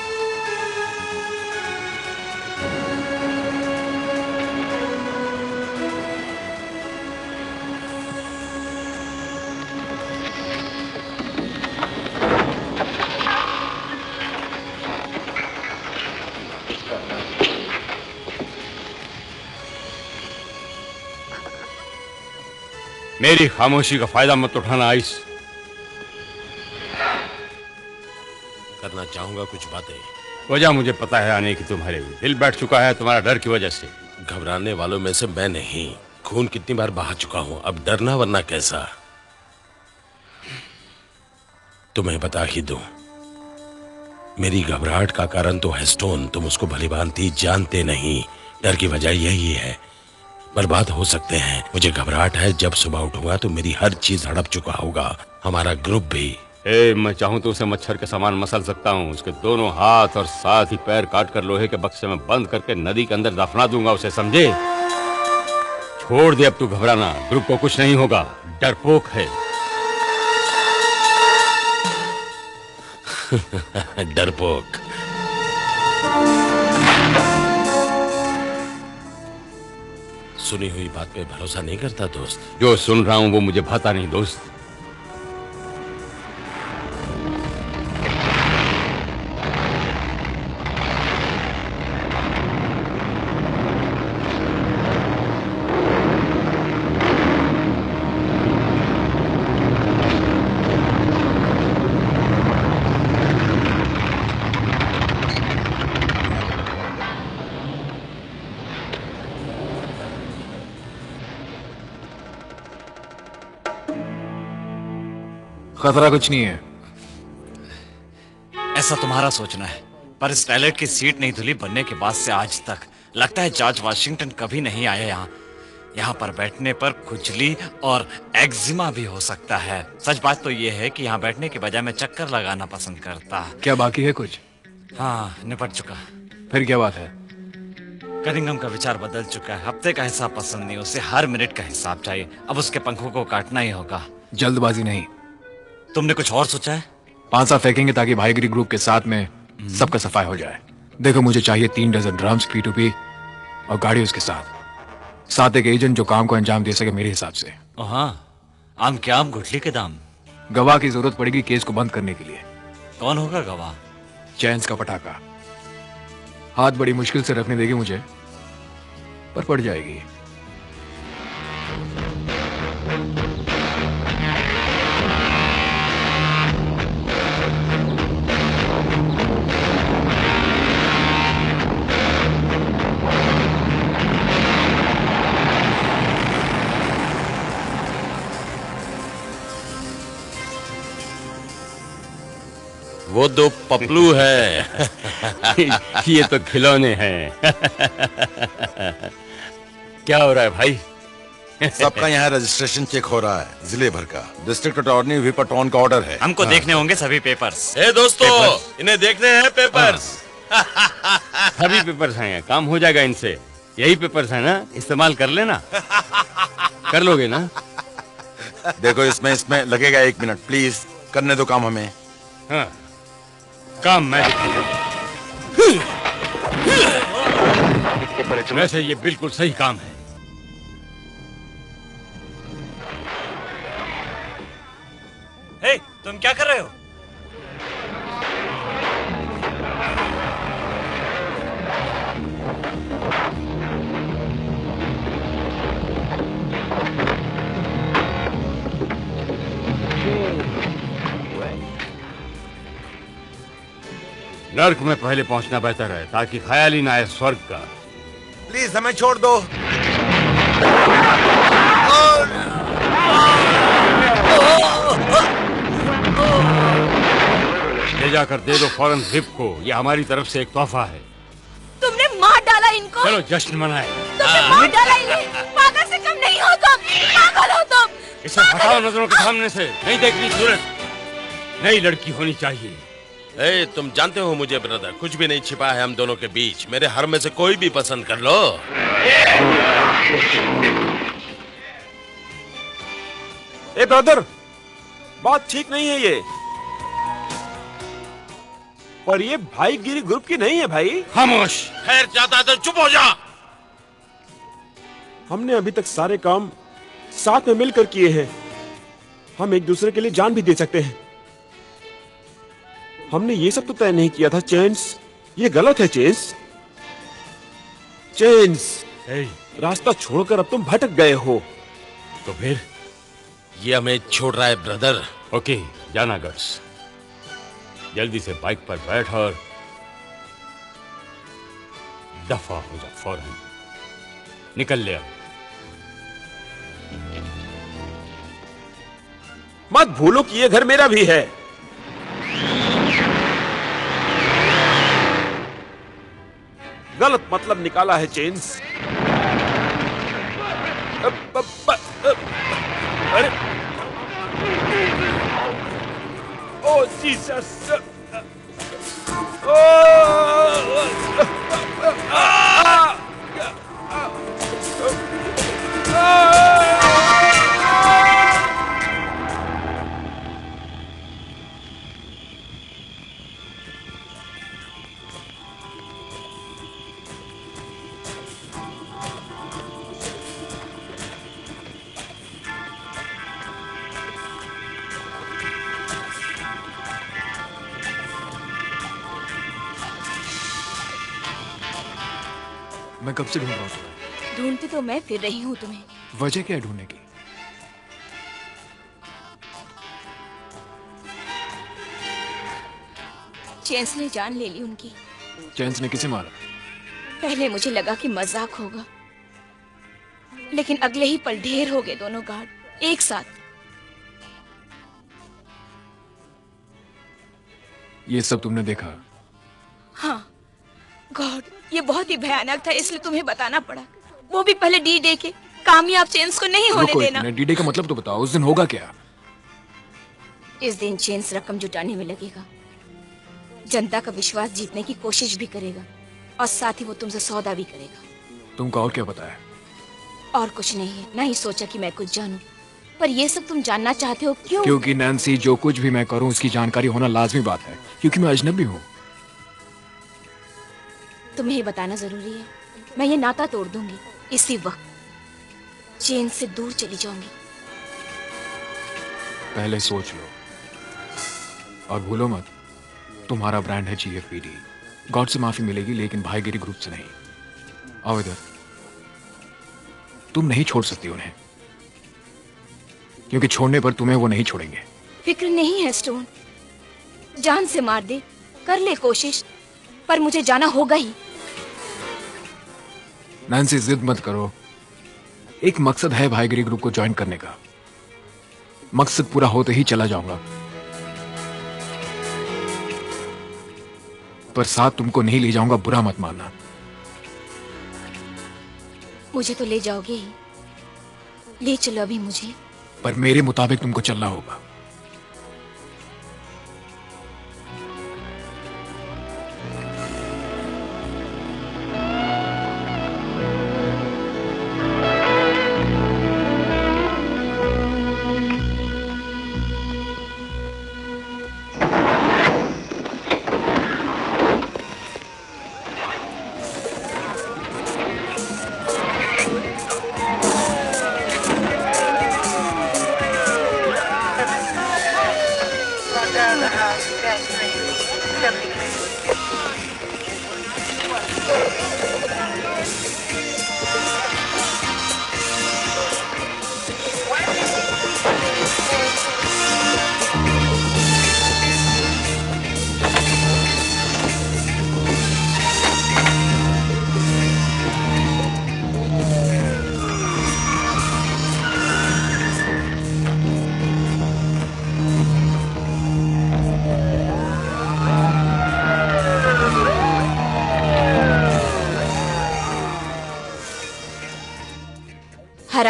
S7: मेरी खामोशी का फायदा मत उठाना आइस।
S2: करना चाहूंगा कुछ बातें।
S7: वजह मुझे पता है आने की, तुम्हारे दिल बैठ चुका है तुम्हारा डर की वजह से।
S2: घबराने वालों में से मैं नहीं। खून कितनी बार बहा चुका हूं, अब डरना वरना कैसा। तुम्हें बता ही दूं, मेरी घबराहट का कारण तो है स्टोन। तुम उसको भलीभांति जानते नहीं। डर की वजह यही है, बर्बाद हो सकते हैं। मुझे घबराहट है जब सुबह उठूंगा तो मेरी हर चीज हड़प चुका होगा, हमारा ग्रुप भी।
S7: मैं चाहूं तो उसे मच्छर के समान मसल सकता हूं। उसके दोनों हाथ और साथ ही पैर काट कर लोहे के बक्से में बंद करके नदी के अंदर दफना दूंगा उसे, समझे? छोड़ दे अब तू घबराना, ग्रुप को कुछ नहीं होगा, डरपोक है।
S2: डरपोक। सुनी हुई बात पे भरोसा नहीं करता दोस्त।
S7: जो सुन रहा हूं वो मुझे भाता नहीं दोस्त।
S3: खतरा कुछ नहीं है।
S10: ऐसा तुम्हारा सोचना है, पर इस टॉयलेट की सीट नहीं धुली बनने के बाद से आज तक। लगता है जॉर्ज वाशिंगटन कभी नहीं आया यहाँ। यहाँ पर बैठने पर खुजली और एक्जिमा भी हो सकता है। सच बात तो ये है कि यहाँ बैठने के बजाय मैं चक्कर लगाना पसंद करता।
S3: क्या बाकी है कुछ?
S10: हाँ, निपट चुका।
S3: फिर क्या बात है?
S10: कनिंगम का विचार बदल चुका है। हफ्ते का हिसाब पसंद नहीं, उसे हर मिनट का हिसाब चाहिए। अब उसके पंखों को काटना ही होगा।
S3: जल्दबाजी नहीं।
S10: तुमने कुछ और सोचा है?
S3: 5 साल फेंकेंगे ताकि भाईगिरी ग्रुप के साथ में सबका सफाई हो जाए। देखो, मुझे चाहिए 3 डजन ड्रम्स P2P और गाड़ी उसके साथ एक एजेंट जो काम को अंजाम दे सके मेरे हिसाब से।
S10: हाँ, आम के आम गुठली के दाम।
S3: गवाह की जरूरत पड़ेगी केस को बंद करने के लिए।
S10: कौन होगा गवाह?
S3: चैंस का पटाखा। हाथ बड़ी मुश्किल से रखने देगी मुझे, पर पड़ जाएगी।
S2: वो 2 पपलू है।
S7: ये तो खिलौने हैं। क्या हो रहा है भाई?
S8: सबका यहाँ रजिस्ट्रेशन चेक हो रहा है, जिले भर का। डिस्ट्रिक्ट अटॉर्नी विपटॉन का ऑर्डर है।
S10: हमको देखने होंगे सभी पेपर्स।
S2: दोस्तों, इन्हें देखने हैं पेपर्स।
S7: सभी पेपर्स हैं, काम हो जाएगा इनसे। यही पेपर्स है ना, इस्तेमाल कर लेना। कर लोगे ना?
S8: देखो, इसमें लगेगा 1 मिनट, प्लीज करने दो काम हमें।
S7: हाँ, काम मैं। वैसे ये बिल्कुल सही काम है।
S10: हे, तुम क्या कर रहे हो?
S7: नर्क में पहले पहुंचना बेहतर है ताकि ख्याल ही ना आए स्वर्ग का।
S8: प्लीज हमें छोड़ दो।
S7: ले जाकर दे दो फौरन जिप को, यह हमारी तरफ से एक तोहफा है।
S5: तुमने मार डाला इनको।
S7: चलो जश्न मनाए।
S5: तुमने मार डाला इन्हें। पागल से कम नहीं हो तुम, पागल हो तुम।
S7: इसे हटाओ नजरों के सामने से, नहीं देखनी सूरत। नई लड़की होनी चाहिए।
S2: ए, तुम जानते हो मुझे ब्रदर, कुछ भी नहीं छिपा है हम दोनों के बीच। मेरे हर में से कोई भी पसंद कर लो।
S9: ए ब्रदर, बात ठीक नहीं है ये। और ये भाईगिरी ग्रुप की नहीं है भाई।
S2: खामोश। खैर जाता है तो चुप हो जा।
S9: हमने अभी तक सारे काम साथ में मिलकर किए हैं। हम एक दूसरे के लिए जान भी दे सकते हैं। हमने ये सब तो तय नहीं किया था चेंस। ये गलत है चेंस। चेंस, रास्ता छोड़कर अब तुम भटक गए हो।
S7: तो फिर
S2: ये हमें छोड़ रहा है ब्रदर।
S7: ओके, जाना गर्स। जल्दी से बाइक पर बैठ और दफा हो जा फौरन। निकल ले अब।
S9: मत भूलो कि ये घर मेरा भी है। गलत मतलब निकाला है चेंस। अरे ओ जीसस।
S3: मैं कब से ढूंढ रहा हूँ तुम्हें।
S5: ढूंढती तो मैं फिर रही हूँ तुम्हें।
S3: वजह क्या है ढूंढने की?
S5: चेंस ने जान ले ली उनकी।
S3: चेंस ने किसे मारा?
S5: पहले मुझे लगा कि मजाक होगा, लेकिन अगले ही पल ढेर हो गए दोनों गार्ड एक साथ।
S3: ये सब तुमने देखा?
S5: हाँ गॉड, ये बहुत ही भयानक था, इसलिए तुम्हें बताना पड़ा। वो भी पहले डी-डे के। कामयाब चेंस को नहीं होने देना।
S3: डी-डे का मतलब तो बताओ, उस दिन होगा क्या?
S5: इस दिन चेंस रकम जुटाने में लगेगा, जनता का विश्वास जीतने की कोशिश भी करेगा और साथ ही वो तुमसे सौदा भी करेगा।
S3: तुमको और क्या पता है?
S5: और कुछ नहीं है, नहीं सोचा कि मैं कुछ जानूं, पर ये सब तुम जानना चाहते हो क्यों?
S3: क्योंकि नैन्सी, जो कुछ भी मैं करूं उसकी जानकारी होना लाजमी बात है, क्योंकि मैं अजनबी हूं।
S5: तुम्हें ये बताना जरूरी है। मैं ये नाता तोड़ दूंगी, इसी वक्त चेन से दूर चली जाऊंगी।
S3: पहले सोच लो और भूलो मत, तुम्हारा ब्रांड है GFPD। गॉड से माफी मिलेगी लेकिन भाईगिरी ग्रुप से नहीं। आओ इधर। तुम नहीं छोड़ सकती उन्हें, क्योंकि छोड़ने पर तुम्हें वो नहीं छोड़ेंगे।
S5: फिक्र नहीं है स्टोन, जान से मार दे, कर ले कोशिश, पर मुझे जाना होगा ही।
S3: नैन्सी, जिद मत करो। एक मकसद है भाईगिरी ग्रुप को ज्वाइन करने का। मकसद पूरा होते ही चला जाऊंगा, पर साथ तुमको नहीं ले जाऊंगा, बुरा मत मानना।
S5: मुझे तो ले जाओगे ही, ले चलो अभी मुझे।
S3: पर मेरे मुताबिक तुमको चलना होगा।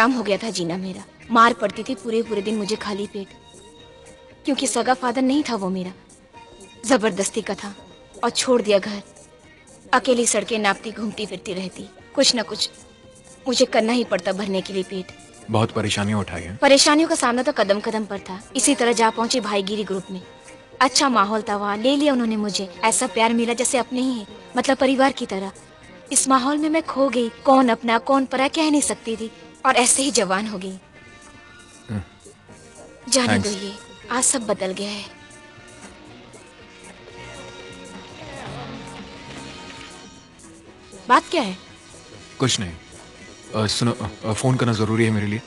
S5: हराम हो गया था जीना मेरा। मार पड़ती थी पूरे पूरे दिन मुझे खाली पेट, क्योंकि सगा फादर नहीं था वो मेरा, जबरदस्ती का था। और छोड़ दिया घर, अकेली सड़कें नापती घूमती फिरती रहती। कुछ न कुछ मुझे करना ही पड़ता भरने के लिए पेट।
S3: बहुत परेशानियां उठाई हैं।
S5: परेशानियों का सामना तो कदम कदम पर था। इसी तरह जा पहुंची भाईगिरी ग्रुप में। अच्छा माहौल था वहाँ, ले लिया उन्होंने मुझे। ऐसा प्यार मिला जैसे अपने ही है, मतलब परिवार की तरह। इस माहौल में मैं खो गई, कौन अपना कौन परा कह नहीं सकती थी, और ऐसे ही जवान हो गई। जाने दो, ये आज सब बदल गया है। बात क्या है?
S3: कुछ नहीं। सुनो, फोन करना जरूरी है मेरे लिए।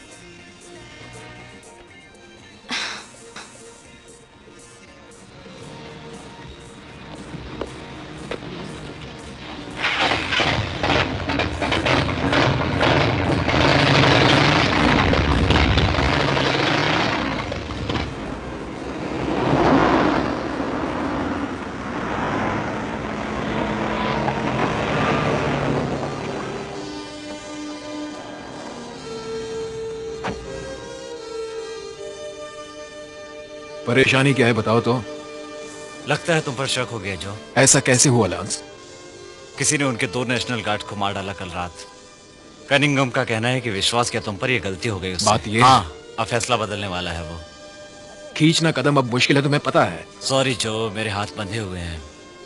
S3: परेशानी क्या है बताओ तो।
S10: लगता है तुम पर शक हो गया जो।
S3: ऐसा कैसे हुआ लांस?
S10: किसी ने उनके 2 नेशनल गार्ड को मार डाला कल रात। कनिंगम का कहना है कि विश्वास किया तुम पर यह गलती हो गई उससे।
S3: बात ये
S10: हाँ, अब फैसला बदलने वाला है वो।
S3: खींचना कदम अब मुश्किल है, तुम्हें पता है।
S10: सॉरी जो, मेरे हाथ बंधे हुए हैं।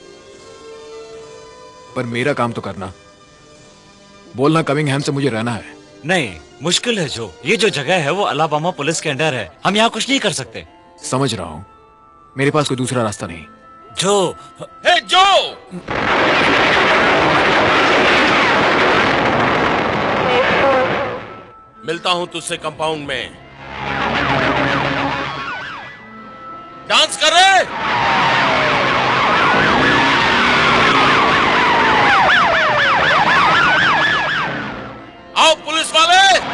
S3: पर मेरा काम तो करना। बोलना कमिंगहैम से मुझे रहना है।
S10: नहीं, मुश्किल है जो। ये जो जगह है वो अलाबामा पुलिस के अंडर है। हम यहाँ कुछ नहीं कर सकते।
S3: समझ रहा हूं, मेरे पास कोई दूसरा रास्ता नहीं।
S10: जो
S2: हे जो, मिलता हूं तुझसे कंपाउंड में। डांस कर रहे? आओ पुलिस वाले।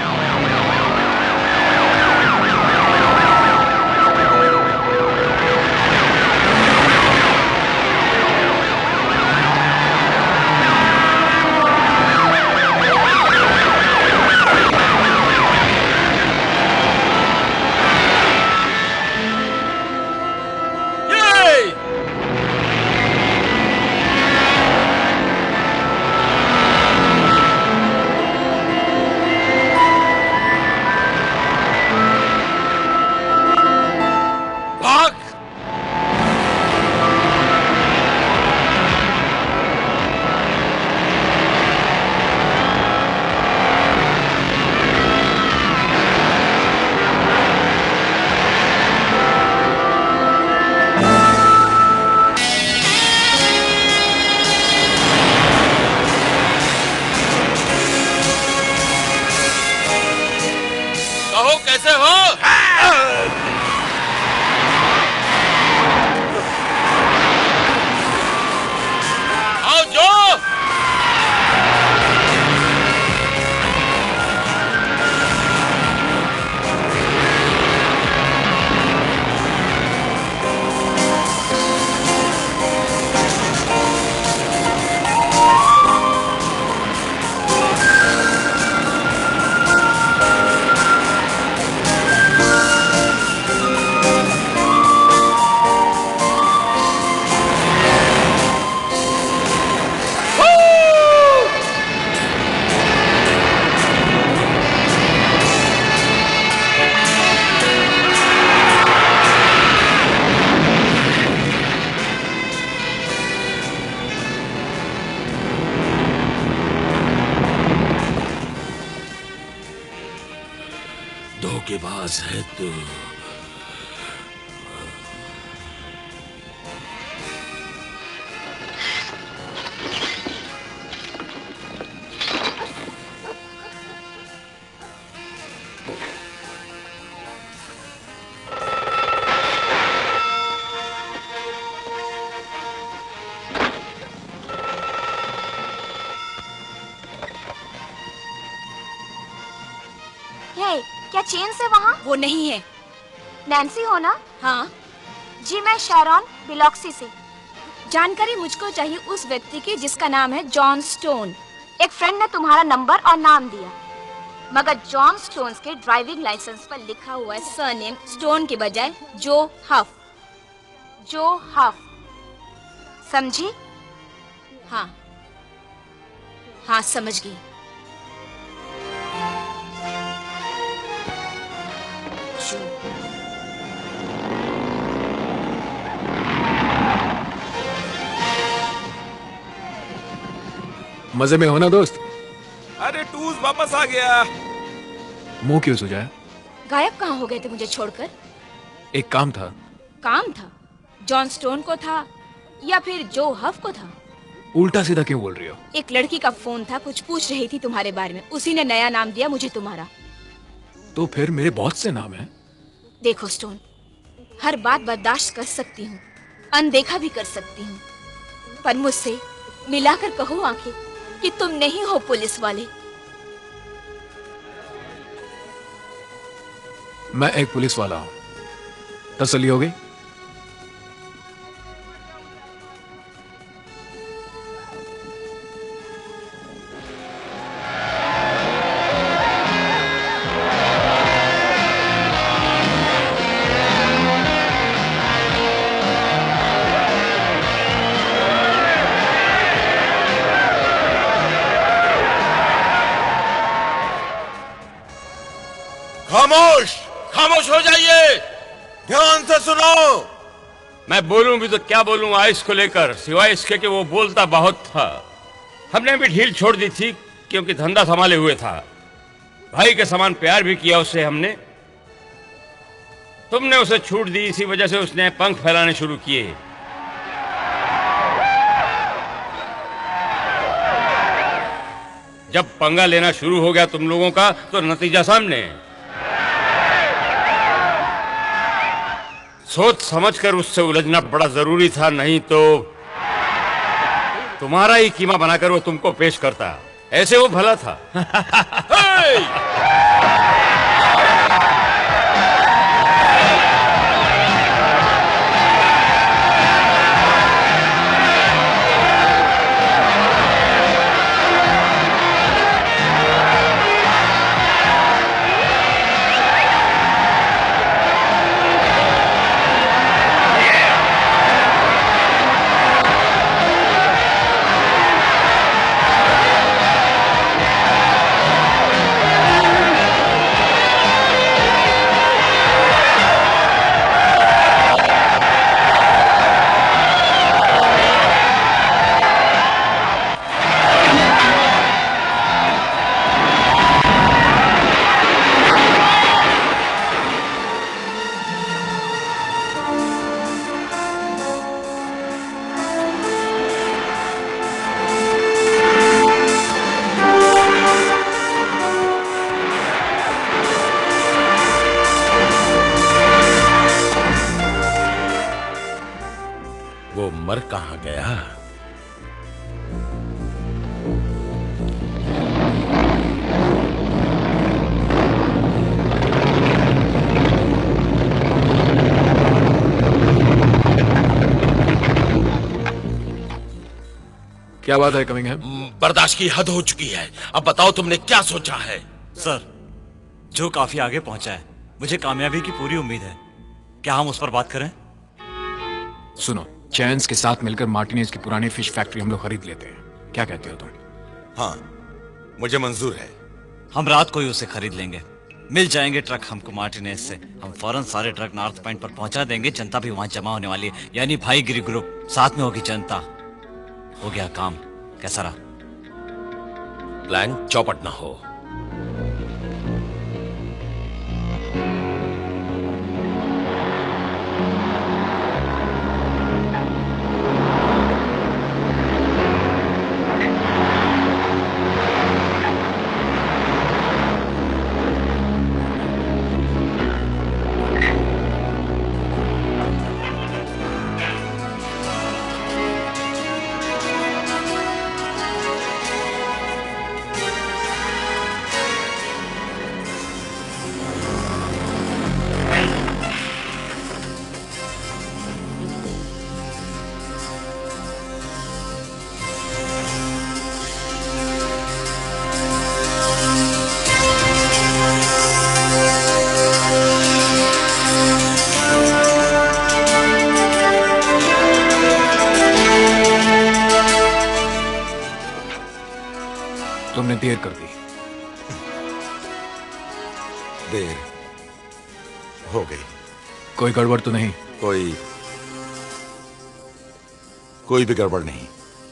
S2: धोखेबाज है तू।
S5: क्या चेन्स है वहाँ? वो नहीं है। नैन्सी हो ना? हाँ जी, मैं शैरॉन बिलॉक्सी से। जानकारी मुझको चाहिए उस व्यक्ति की जिसका नाम है जॉन स्टोन। एक फ्रेंड ने तुम्हारा नंबर और नाम दिया। मगर जॉन स्टोन्स के ड्राइविंग लाइसेंस पर लिखा हुआ है सरनेम स्टोन के बजाय जो हफ। जो हफ, समझी? हाँ हाँ, समझ गई।
S3: मजे में हो ना दोस्त?
S9: अरे टूज वापस आ गया।
S3: मुंह क्यों सुझाया?
S5: गायब कहाँ हो गए थे मुझे छोड़कर?
S3: एक काम था।
S5: काम था? जॉन स्टोन को था या फिर जो हफ को था?
S3: उल्टा सीधा क्यों बोल रही हो?
S5: एक लड़की का फोन था, कुछ पूछ रही थी तुम्हारे बारे में, उसी ने नया नाम दिया मुझे तुम्हारा।
S3: तो फिर मेरे बहुत से नाम हैं।
S5: देखो स्टोन, हर बात बर्दाश्त कर सकती हूँ, अनदेखा भी कर सकती हूँ, पर मुझसे मिलाकर कहो आंखें कि तुम नहीं हो पुलिस वाले।
S3: मैं एक पुलिस वाला हूं। तसल्ली हो गई?
S8: खामोश, खामोश हो जाइए, ध्यान से सुनो।
S7: मैं बोलूं भी तो क्या बोलूं आइस को लेकर, सिवाय इसके कि वो बोलता बहुत था। हमने भी ढील छोड़ दी थी क्योंकि धंधा संभाले हुए था। भाई के समान प्यार भी किया उससे हमने। तुमने उसे छूट दी, इसी वजह से उसने पंख फैलाने शुरू किए। जब पंगा लेना शुरू हो गया तुम लोगों का, तो नतीजा सामने। सोच समझकर उससे उलझना बड़ा जरूरी था, नहीं तो तुम्हारा ही कीमा बनाकर वो तुमको पेश करता। ऐसे वो भला था।
S2: वो मर कहाँ गया?
S3: क्या बात है कमिंग है?
S2: बर्दाश्त की हद हो चुकी है। अब बताओ तुमने क्या सोचा है?
S10: सर, जो काफी आगे पहुंचा है, मुझे कामयाबी की पूरी उम्मीद है। क्या हम उस पर बात करें?
S3: सुनो, चैंस के साथ मिलकर मार्टिनेज की पुरानी फिश फैक्ट्री हम लोग खरीद लेते हैं। क्या कहते हो तुम?
S8: हाँ, मुझे मंजूर है।
S10: हम रात को ही उसे खरीद लेंगे। मिल जाएंगे ट्रक हमको मार्टिनेज से। हम फौरन सारे ट्रक नॉर्थ पॉइंट पर पहुंचा देंगे। जनता भी वहां जमा होने वाली है, यानी भाईगिरी ग्रुप साथ में होगी जनता। हो गया काम। कैसा रहा?
S2: प्लान चौपट ना हो।
S3: देर कर दी।
S8: देर हो गई।
S3: कोई गड़बड़ तो नहीं?
S8: कोई भी गड़बड़ नहीं।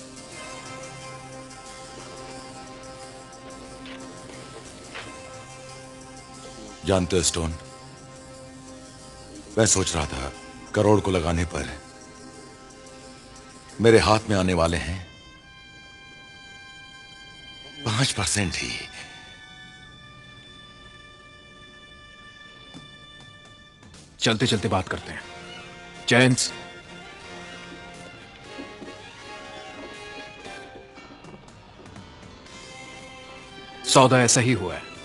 S8: जानते हो स्टोन, मैं सोच रहा था करोड़ को लगाने पर मेरे हाथ में आने वाले हैं 5% ही।
S3: चलते चलते बात करते हैं। चैंस, सौदा ऐसा ही हुआ है।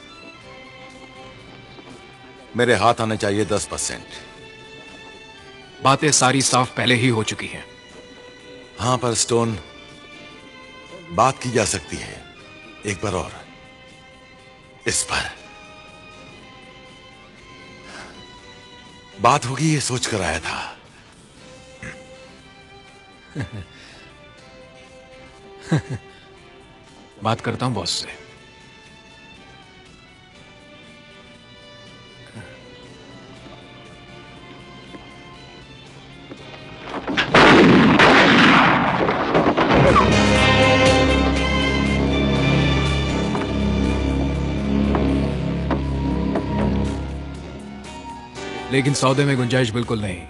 S8: मेरे हाथ आने चाहिए 10%।
S3: बातें सारी साफ पहले ही हो चुकी हैं।
S8: हां, पर स्टोन, बात की जा सकती है एक बार और। इस पर बात होगी ये सोच कर आया था।
S3: बात करता हूं बॉस से। लेकिन सौदे में गुंजाइश बिल्कुल नहीं।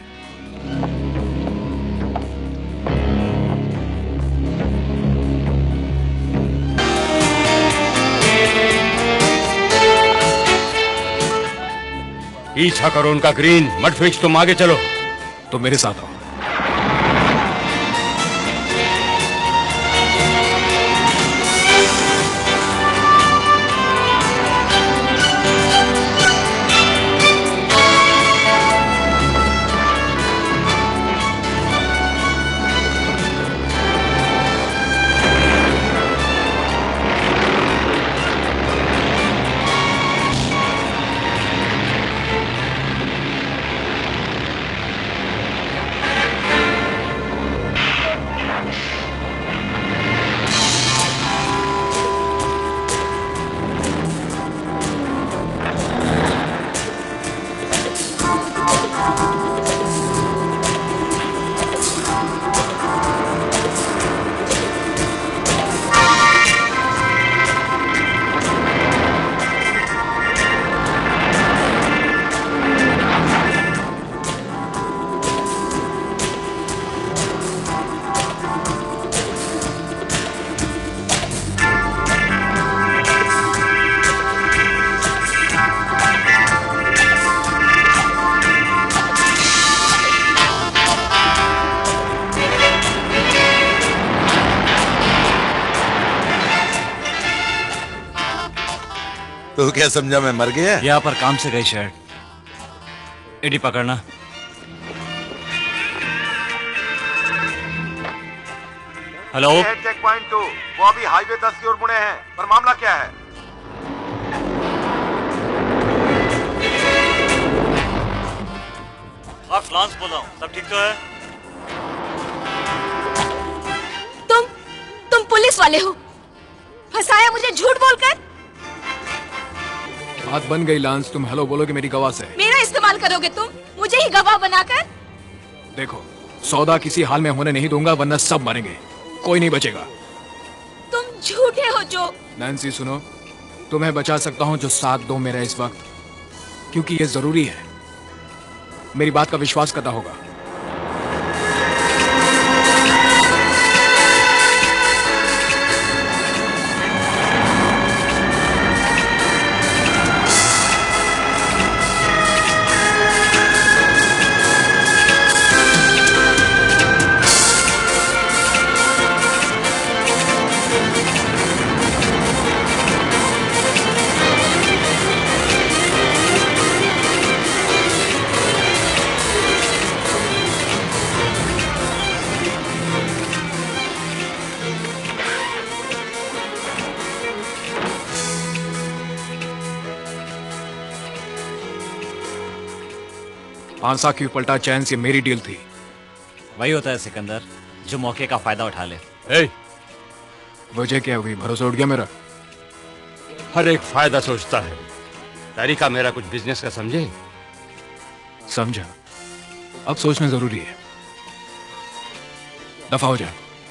S7: पीछा करो उनका ग्रीन, मत फिक्स, तुम आगे चलो।
S3: तो मेरे साथ आओ।
S8: तो क्या समझा मैं मर गया?
S10: यहाँ पर काम से गई शर्ट। एडी पकड़ना। हेलो,
S11: चेक पॉइंट 2, वो अभी हाईवे 10 की ओर मुड़े हैं, पर मामला क्या है?
S1: हाँ, फ्लांस बोल रहा हूँ, सब ठीक तो है?
S5: तुम पुलिस वाले हो? फंसाया मुझे झूठ बोलकर?
S3: बात बन गई लांस, तुम हेलो बोलोगे मेरी गवाह से।
S5: मेरा इस्तेमाल करोगे तुम, मुझे ही गवाह बनाकर?
S3: देखो, सौदा किसी हाल में होने नहीं दूंगा, वरना सब मरेंगे, कोई नहीं बचेगा।
S5: तुम झूठे हो जो।
S3: नैन्सी सुनो, तुम्हें बचा सकता हूं जो साथ दो मेरा इस वक्त, क्योंकि ये जरूरी है। मेरी बात का विश्वास करना होगा। आंसा क्यों पलटा चैंस, ये मेरी डील थी।
S10: वही होता है सिकंदर, जो मौके का फायदा उठा ले।
S3: वजह क्या हुई? भरोसा उठ गया मेरा?
S7: हर एक फायदा सोचता है। तरीका मेरा कुछ बिजनेस का समझे।
S3: समझा, अब सोचना जरूरी है। दफा हो जा।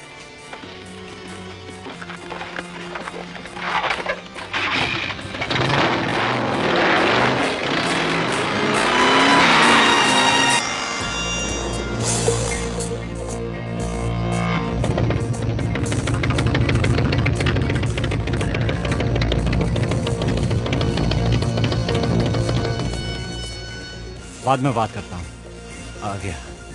S10: बाद में बात करता हूँ। आ गया।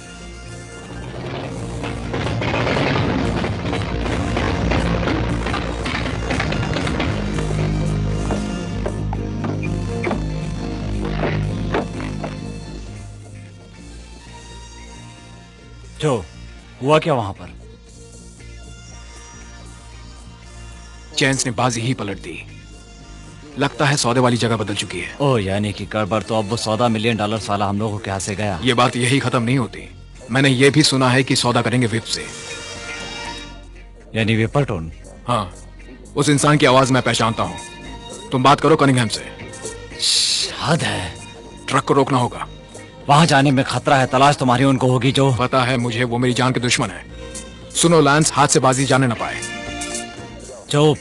S10: जो हुआ क्या वहां पर?
S3: चैंस ने बाजी ही पलट दी। लगता है सौदे वाली जगह बदल चुकी है।
S10: ओह, यानी कि गड़बड़ तो अब वो $100 मिलियन साला हम लोगों के हाथ से गया।
S3: ये बात यही खत्म नहीं होती। मैंने ये भी सुना है कि सौदा करेंगे विप से।
S10: यानी विपर्टन?
S3: हाँ, उस इंसान की आवाज मैं पहचानता हूँ। तुम बात करो कनिंघम से।
S10: हद है।
S3: ट्रक को रोकना होगा।
S10: वहां जाने में खतरा है। तलाश तुम्हारी उनको होगी। जो
S3: पता है मुझे, वो मेरी जान के दुश्मन है। सुनो लैंस, हाथ से बाजी जाने ना पाए।
S10: चुप।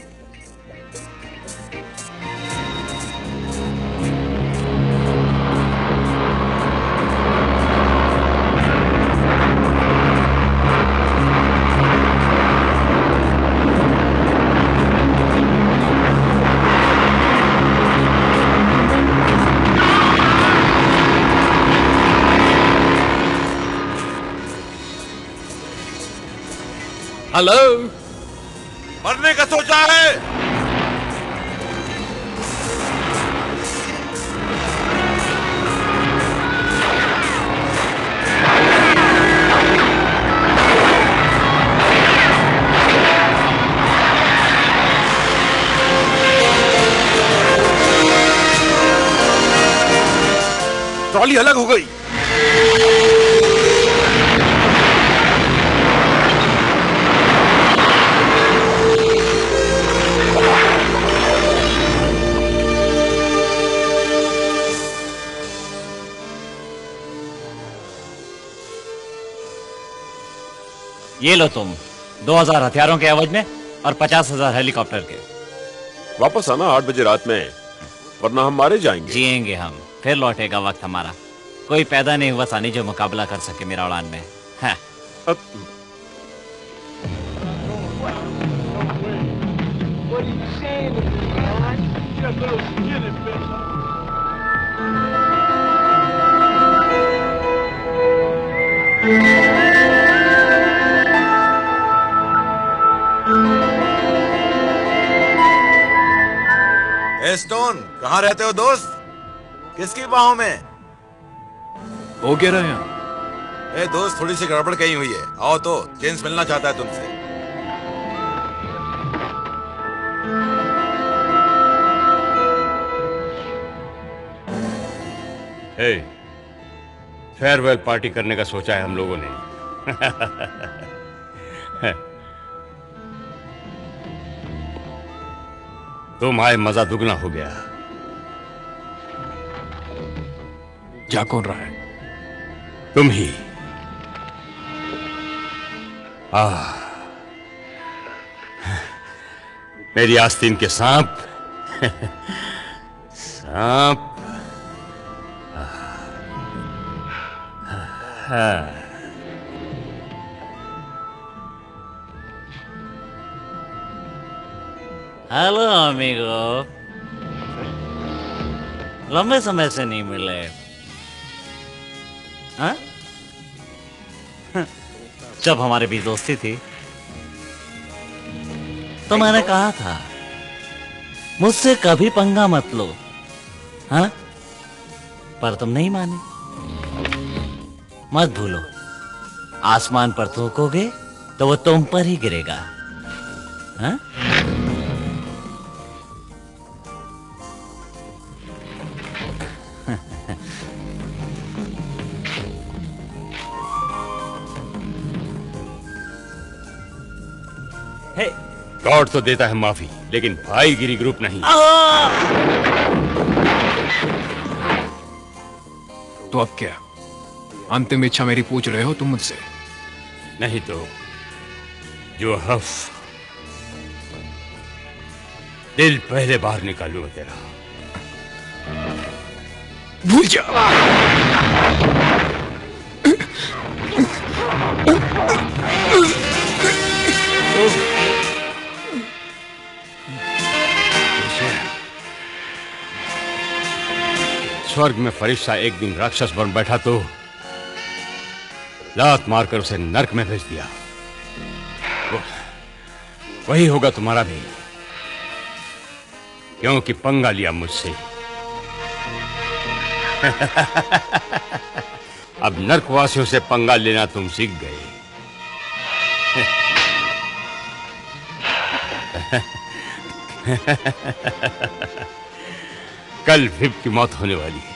S3: हेलो,
S8: मरने का सोचा है?
S9: ट्रॉली अलग हो गई।
S10: ये लो तुम 2000 हथियारों के एवज में और 50,000 हेलीकॉप्टर के।
S6: वापस आना 8 बजे रात में, वरना हम मारे जाएंगे।
S10: जिएंगे हम, फिर लौटेगा वक्त हमारा। कोई पैदा नहीं हुआ सानी जो मुकाबला कर सके मेरा उड़ान में। हाँ।
S8: स्टोन, कहाँ रहते हो दोस्त? किसकी बाहों में?
S3: हो क्या रहा है यहाँ?
S8: ए दोस्त, थोड़ी सी गड़बड़ कहीं हुई है। आओ तो, जेम्स मिलना चाहता है तुमसे।
S7: हे, फेयरवेल पार्टी करने का सोचा है हम लोगों ने। तुम आए, मजा दुगना हो गया।
S3: जा कौन रहा है?
S7: तुम ही। मेरी आस्तीन के सांप। सांप।
S10: हेलो अमीगो, लंबे समय से नहीं मिले। हाँ? जब हमारे बीच दोस्ती थी तो मैंने कहा था मुझसे कभी पंगा मत लो। हाँ? पर तुम नहीं माने। मत भूलो, आसमान पर थूकोगे तो वो तुम पर ही गिरेगा। हाँ?
S7: गॉड तो देता है माफी, लेकिन भाईगिरी ग्रुप नहीं।
S3: तो अब क्या? अंतिम इच्छा मेरी पूछ रहे हो तुम मुझसे?
S7: नहीं तो जो हफ दिल पहले बाहर निकालूंगा तेरा।
S3: भूल जा।
S7: स्वर्ग में फरिश्ता एक दिन राक्षस बन बैठा तो लात मारकर उसे नरक में भेज दिया। वही होगा तुम्हारा भी, क्योंकि पंगा लिया मुझसे। अब नरकवासियों से पंगा लेना तुम सीख गए। कल विप की मौत होने वाली है।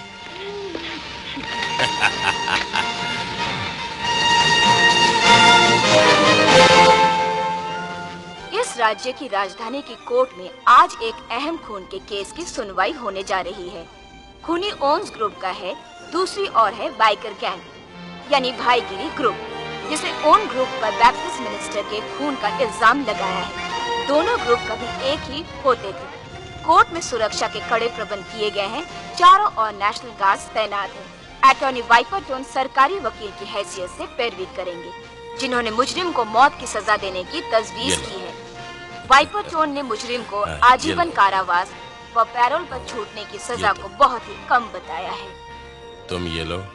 S5: इस राज्य की राजधानी की कोर्ट में आज एक अहम खून के केस की सुनवाई होने जा रही है। खूनी ओन्स ग्रुप का है, दूसरी ओर है बाइकर गैंग यानी भाईगिरी ग्रुप, जिसे ओन ग्रुप पर बैप्टिस्ट मिनिस्टर के खून का इल्जाम लगाया है। दोनों ग्रुप कभी एक ही होते थे। कोर्ट में सुरक्षा के कड़े प्रबंध किए गए हैं। चारों ओर नेशनल गार्ड्स तैनात हैं। अटॉर्नी वाइपरटोन सरकारी वकील की हैसियत से पैरवी करेंगे, जिन्होंने मुजरिम को मौत की सजा देने की तजवीज की है। वाइपरटोन ने मुजरिम को आजीवन कारावास व पैरोल पर छूटने की सजा को बहुत ही कम बताया है।
S2: तुम ये लो।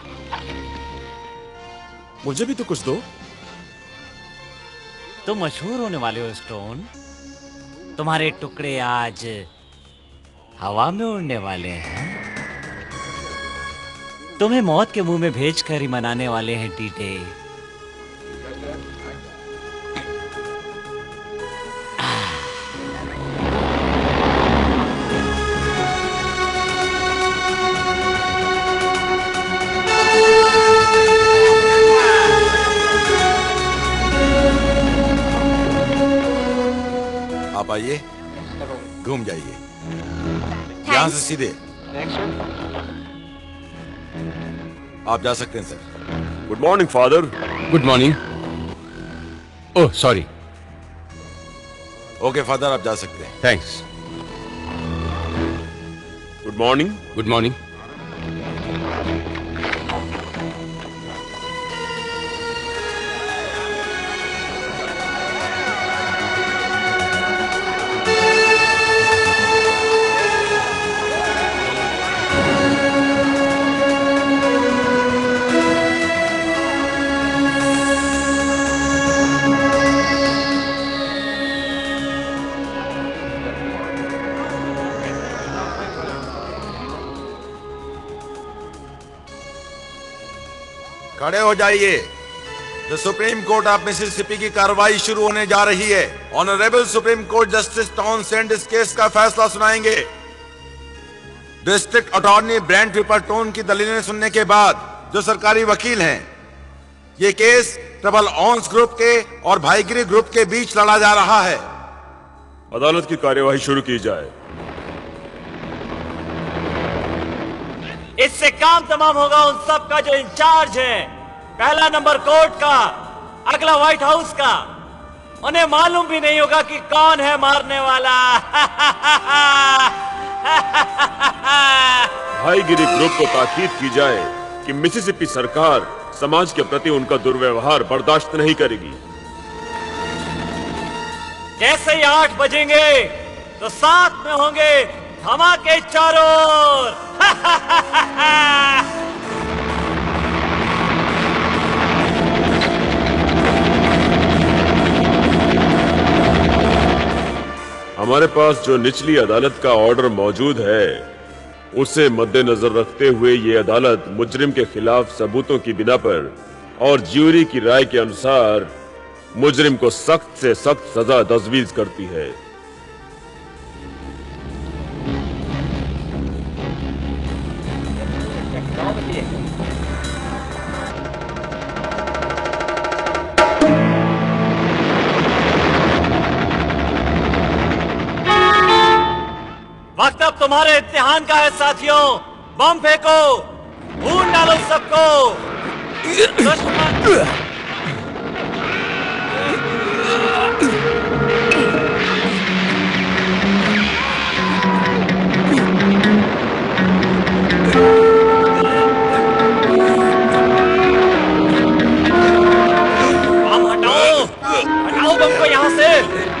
S9: मुझे भी तो कुछ दो।
S10: तुम मशहूर होने वाले हो स्टोन। तुम्हारे टुकड़े आज हवा में उड़ने वाले हैं। तुम्हें मौत के मुंह में भेजकर ही मनाने वाले हैं टीटे।
S8: आप आइए, घूम जाइए यहाँ से सीधे। आप जा सकते हैं sir.
S6: Good morning father.
S7: Good morning. Oh sorry.
S8: Okay father, आप जा सकते हैं।
S7: Thanks.
S6: Good morning.
S7: Good morning.
S8: खड़े हो जाइए। The supreme court of Mississippi की कार्रवाई शुरू होने जा रही है। Honourable supreme court justice Townsend इस केस का फैसला सुनाएंगे। डिस्ट्रिक्ट अटॉर्नी ब्रेंट विपरटोन की दलीलें सुनने के बाद जो सरकारी वकील हैं, ये केस ट्रबल ओन्स ग्रुप के और भाईगिरी ग्रुप के बीच लड़ा जा रहा है।
S6: अदालत की कार्यवाही शुरू की जाए।
S1: इससे काम तमाम होगा उन सब का जो इंचार्ज है। पहला नंबर कोर्ट का, अगला व्हाइट हाउस का। उन्हें मालूम भी नहीं होगा कि कौन है मारने वाला।
S6: भाईगिरी ग्रुप को ताकीद की जाए कि मिसिसिपी सरकार समाज के प्रति उनका दुर्व्यवहार बर्दाश्त नहीं करेगी।
S1: जैसे ही 8 बजेंगे तो साथ में होंगे धमाके चारों ओर।
S6: हमारे पास जो निचली अदालत का ऑर्डर मौजूद है, उसे मद्देनजर रखते हुए ये अदालत मुजरिम के खिलाफ सबूतों की बिना पर और ज्यूरी की राय के अनुसार मुजरिम को सख्त से सख्त सजा तजवीज करती है।
S1: तुम्हारे इम्तिहान का है साथियों। बम फेंको, भून डालो सबको। दुश्मन हटाओ बम को यहाँ से।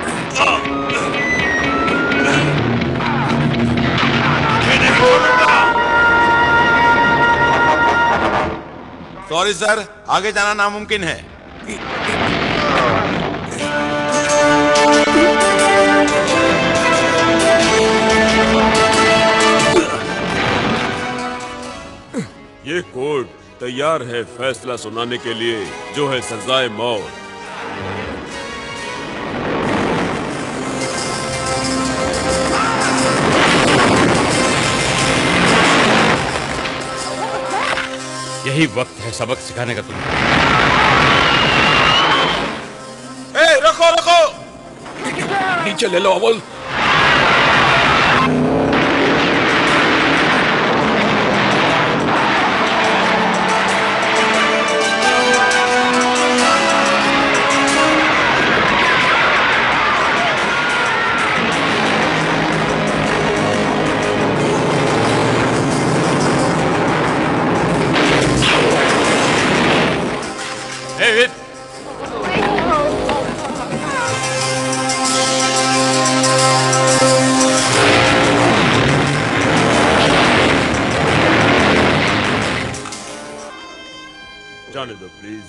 S8: सॉरी सर, आगे जाना नामुमकिन है।
S6: ये कोर्ट तैयार है फैसला सुनाने के लिए, जो है सजाए मौत।
S7: यही वक्त है सबक सिखाने का तुम्हें।
S8: रखो रखो,
S3: नीचे ले लो अवल।
S6: जाने दो प्लीज।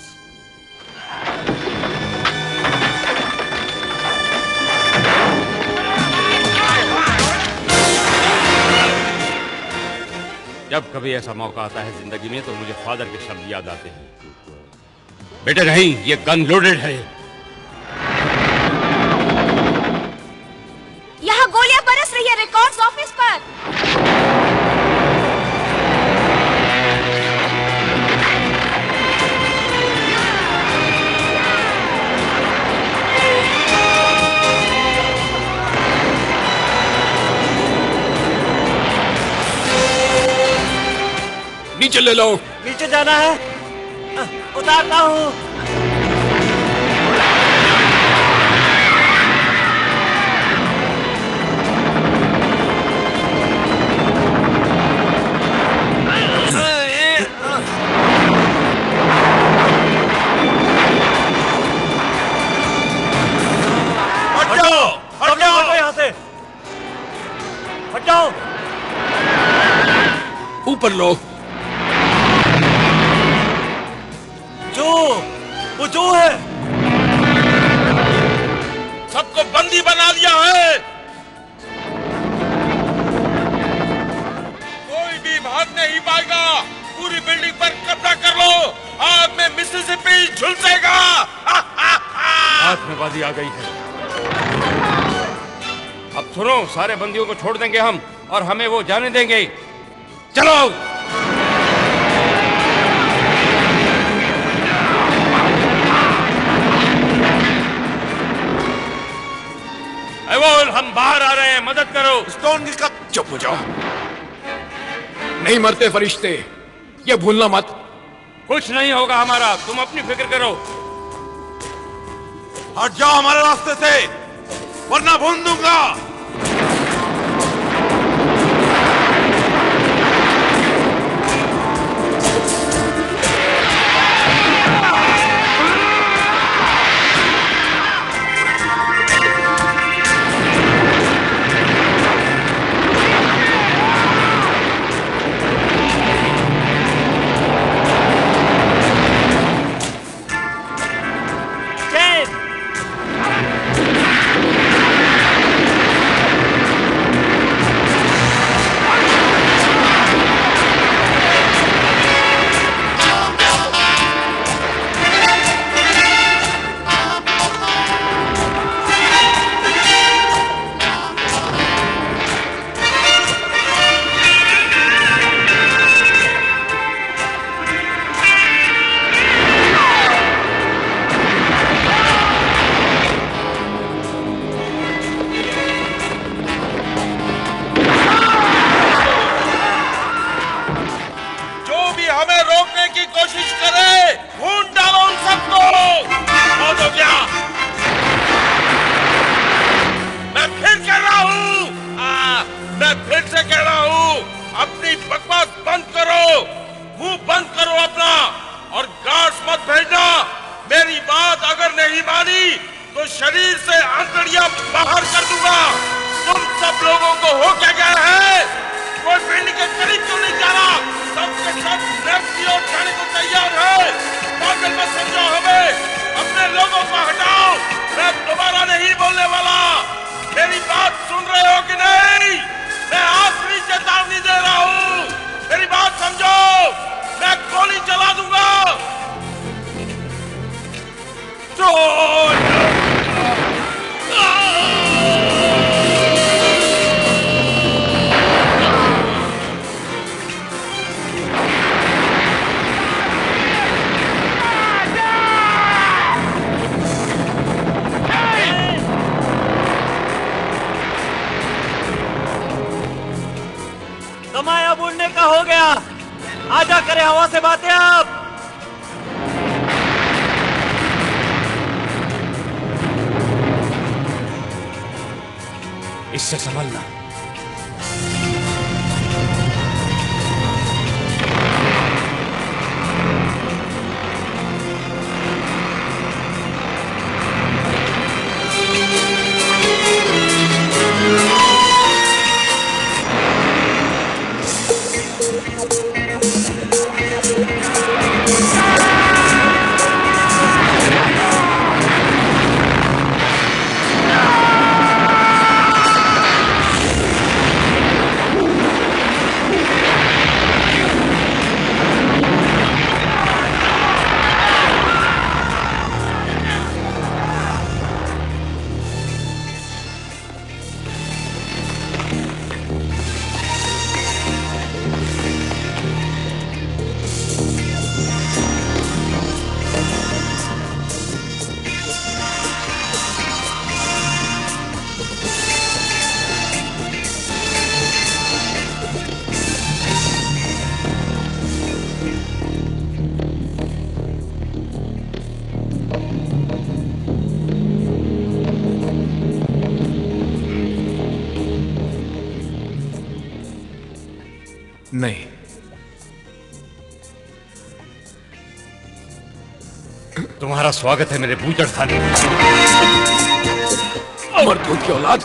S7: जब कभी ऐसा मौका आता है जिंदगी में तो मुझे फादर के शब्द याद आते हैं। बेटे नहीं, ये गन लोडेड है।
S5: यहाँ गोलियां बरस रही है रिकॉर्ड्स ऑफिस पर।
S3: नीचे ले लो।
S1: नीचे जाना है, उतारता हूँ। हटाओ यहाँ से, हटाओ।
S3: ऊपर लो।
S1: वो जो है,
S8: सबको बंदी बना दिया है। कोई भी भाग नहीं पाएगा। पूरी बिल्डिंग पर कब्जा कर लो, आग में मिसिसिपी झुलसेगा।
S7: हाथ में बाजी आ गई है। अब सुनो, सारे बंदियों को छोड़ देंगे हम और हमें वो जाने देंगे। चलो। एवोल, हम बाहर आ रहे हैं, मदद करो।
S8: स्टोन की कप।
S3: चुप हो जाओ। नहीं मरते फरिश्ते, ये भूलना मत।
S7: कुछ नहीं होगा हमारा, तुम अपनी फिक्र करो।
S8: हट जाओ हमारे रास्ते से, वरना भून दूंगा। शरीर से आंतड़ियां बाहर कर दूंगा। तुम सब लोगों को हो क्या गया है? कोई पिंड के करीब क्यों नहीं जा रहा? सबके सब लेफ्ट की ओर जाने को तैयार है। पागल मत समझो हमें, अपने लोगों को हटाओ। मैं दोबारा नहीं बोलने वाला। मेरी बात सुन रहे हो कि नहीं? मैं आखिरी चेतावनी दे रहा हूँ, मेरी बात समझो। मैं गोली चला दूंगा।
S1: समय अब उड़ने का हो गया। आजा करें हवा से बातें अब।
S9: इससे संभलना।
S3: नहीं,
S7: तुम्हारा स्वागत है मेरे बूचड़ खाने में।
S3: मरदूत की औलाद।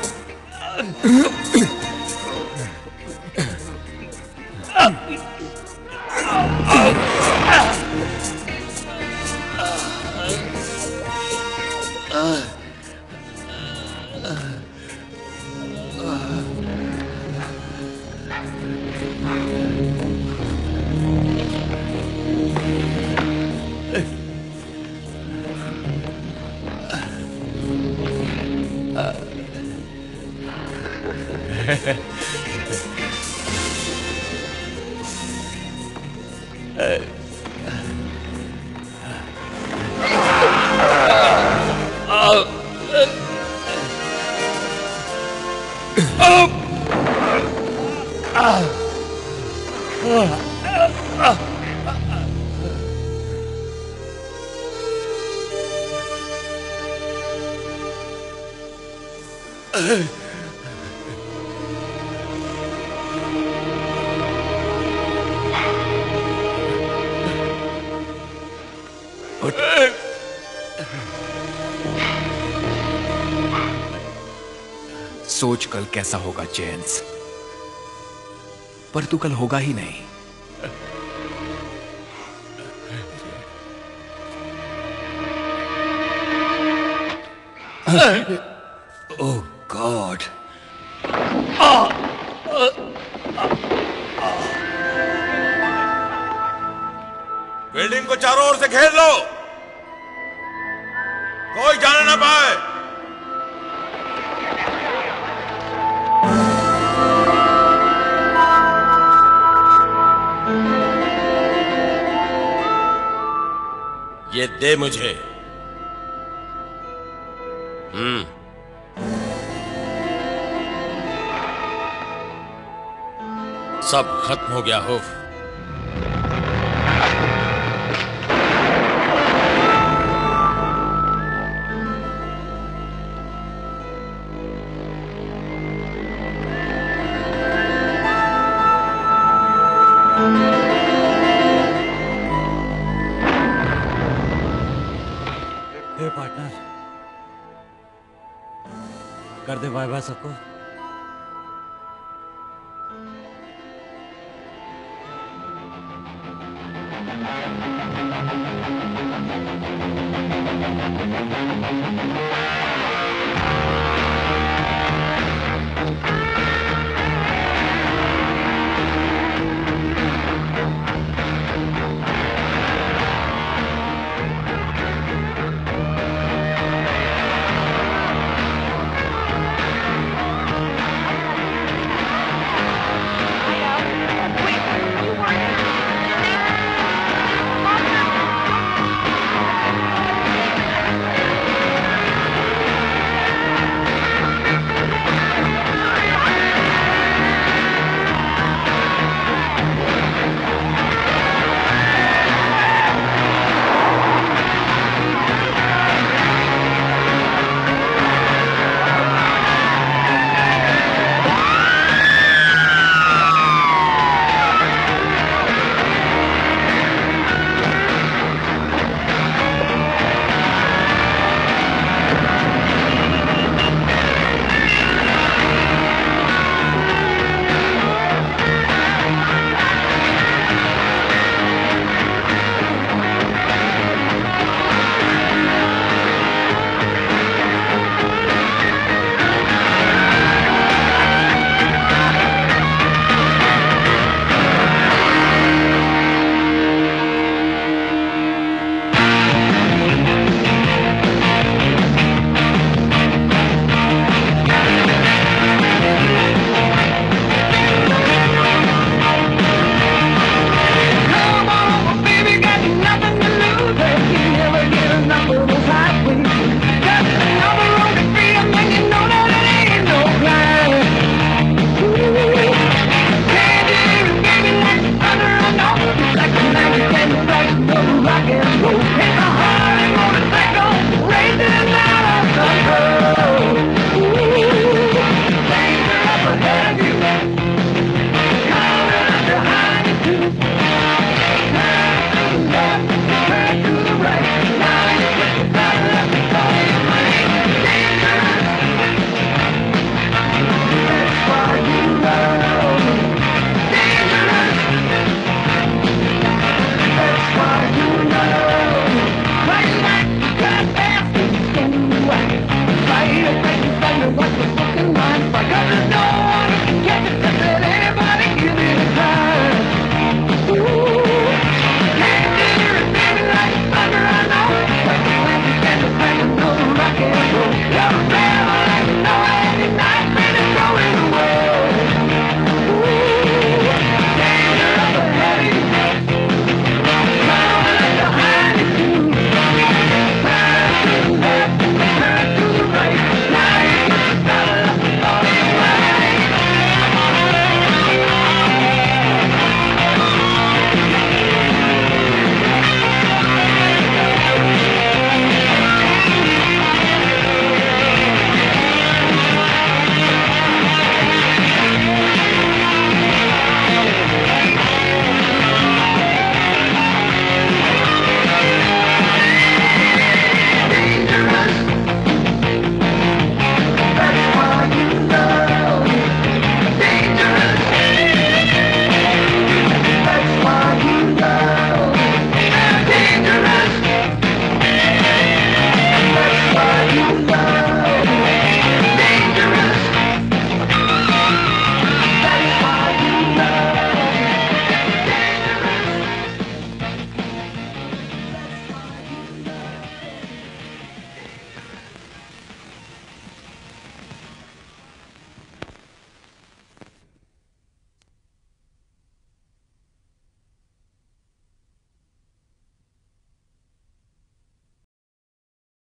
S3: सोच कल कैसा होगा जेम्स, पर तू कल होगा ही नहीं।
S9: ओह गॉड।
S8: बिल्डिंग को चारों ओर से घेर लो, कोई जाने ना पाए।
S2: ये दे मुझे। सब खत्म हो गया हो।
S1: हे पार्टनर,
S10: कर दे बाय बाय सबको।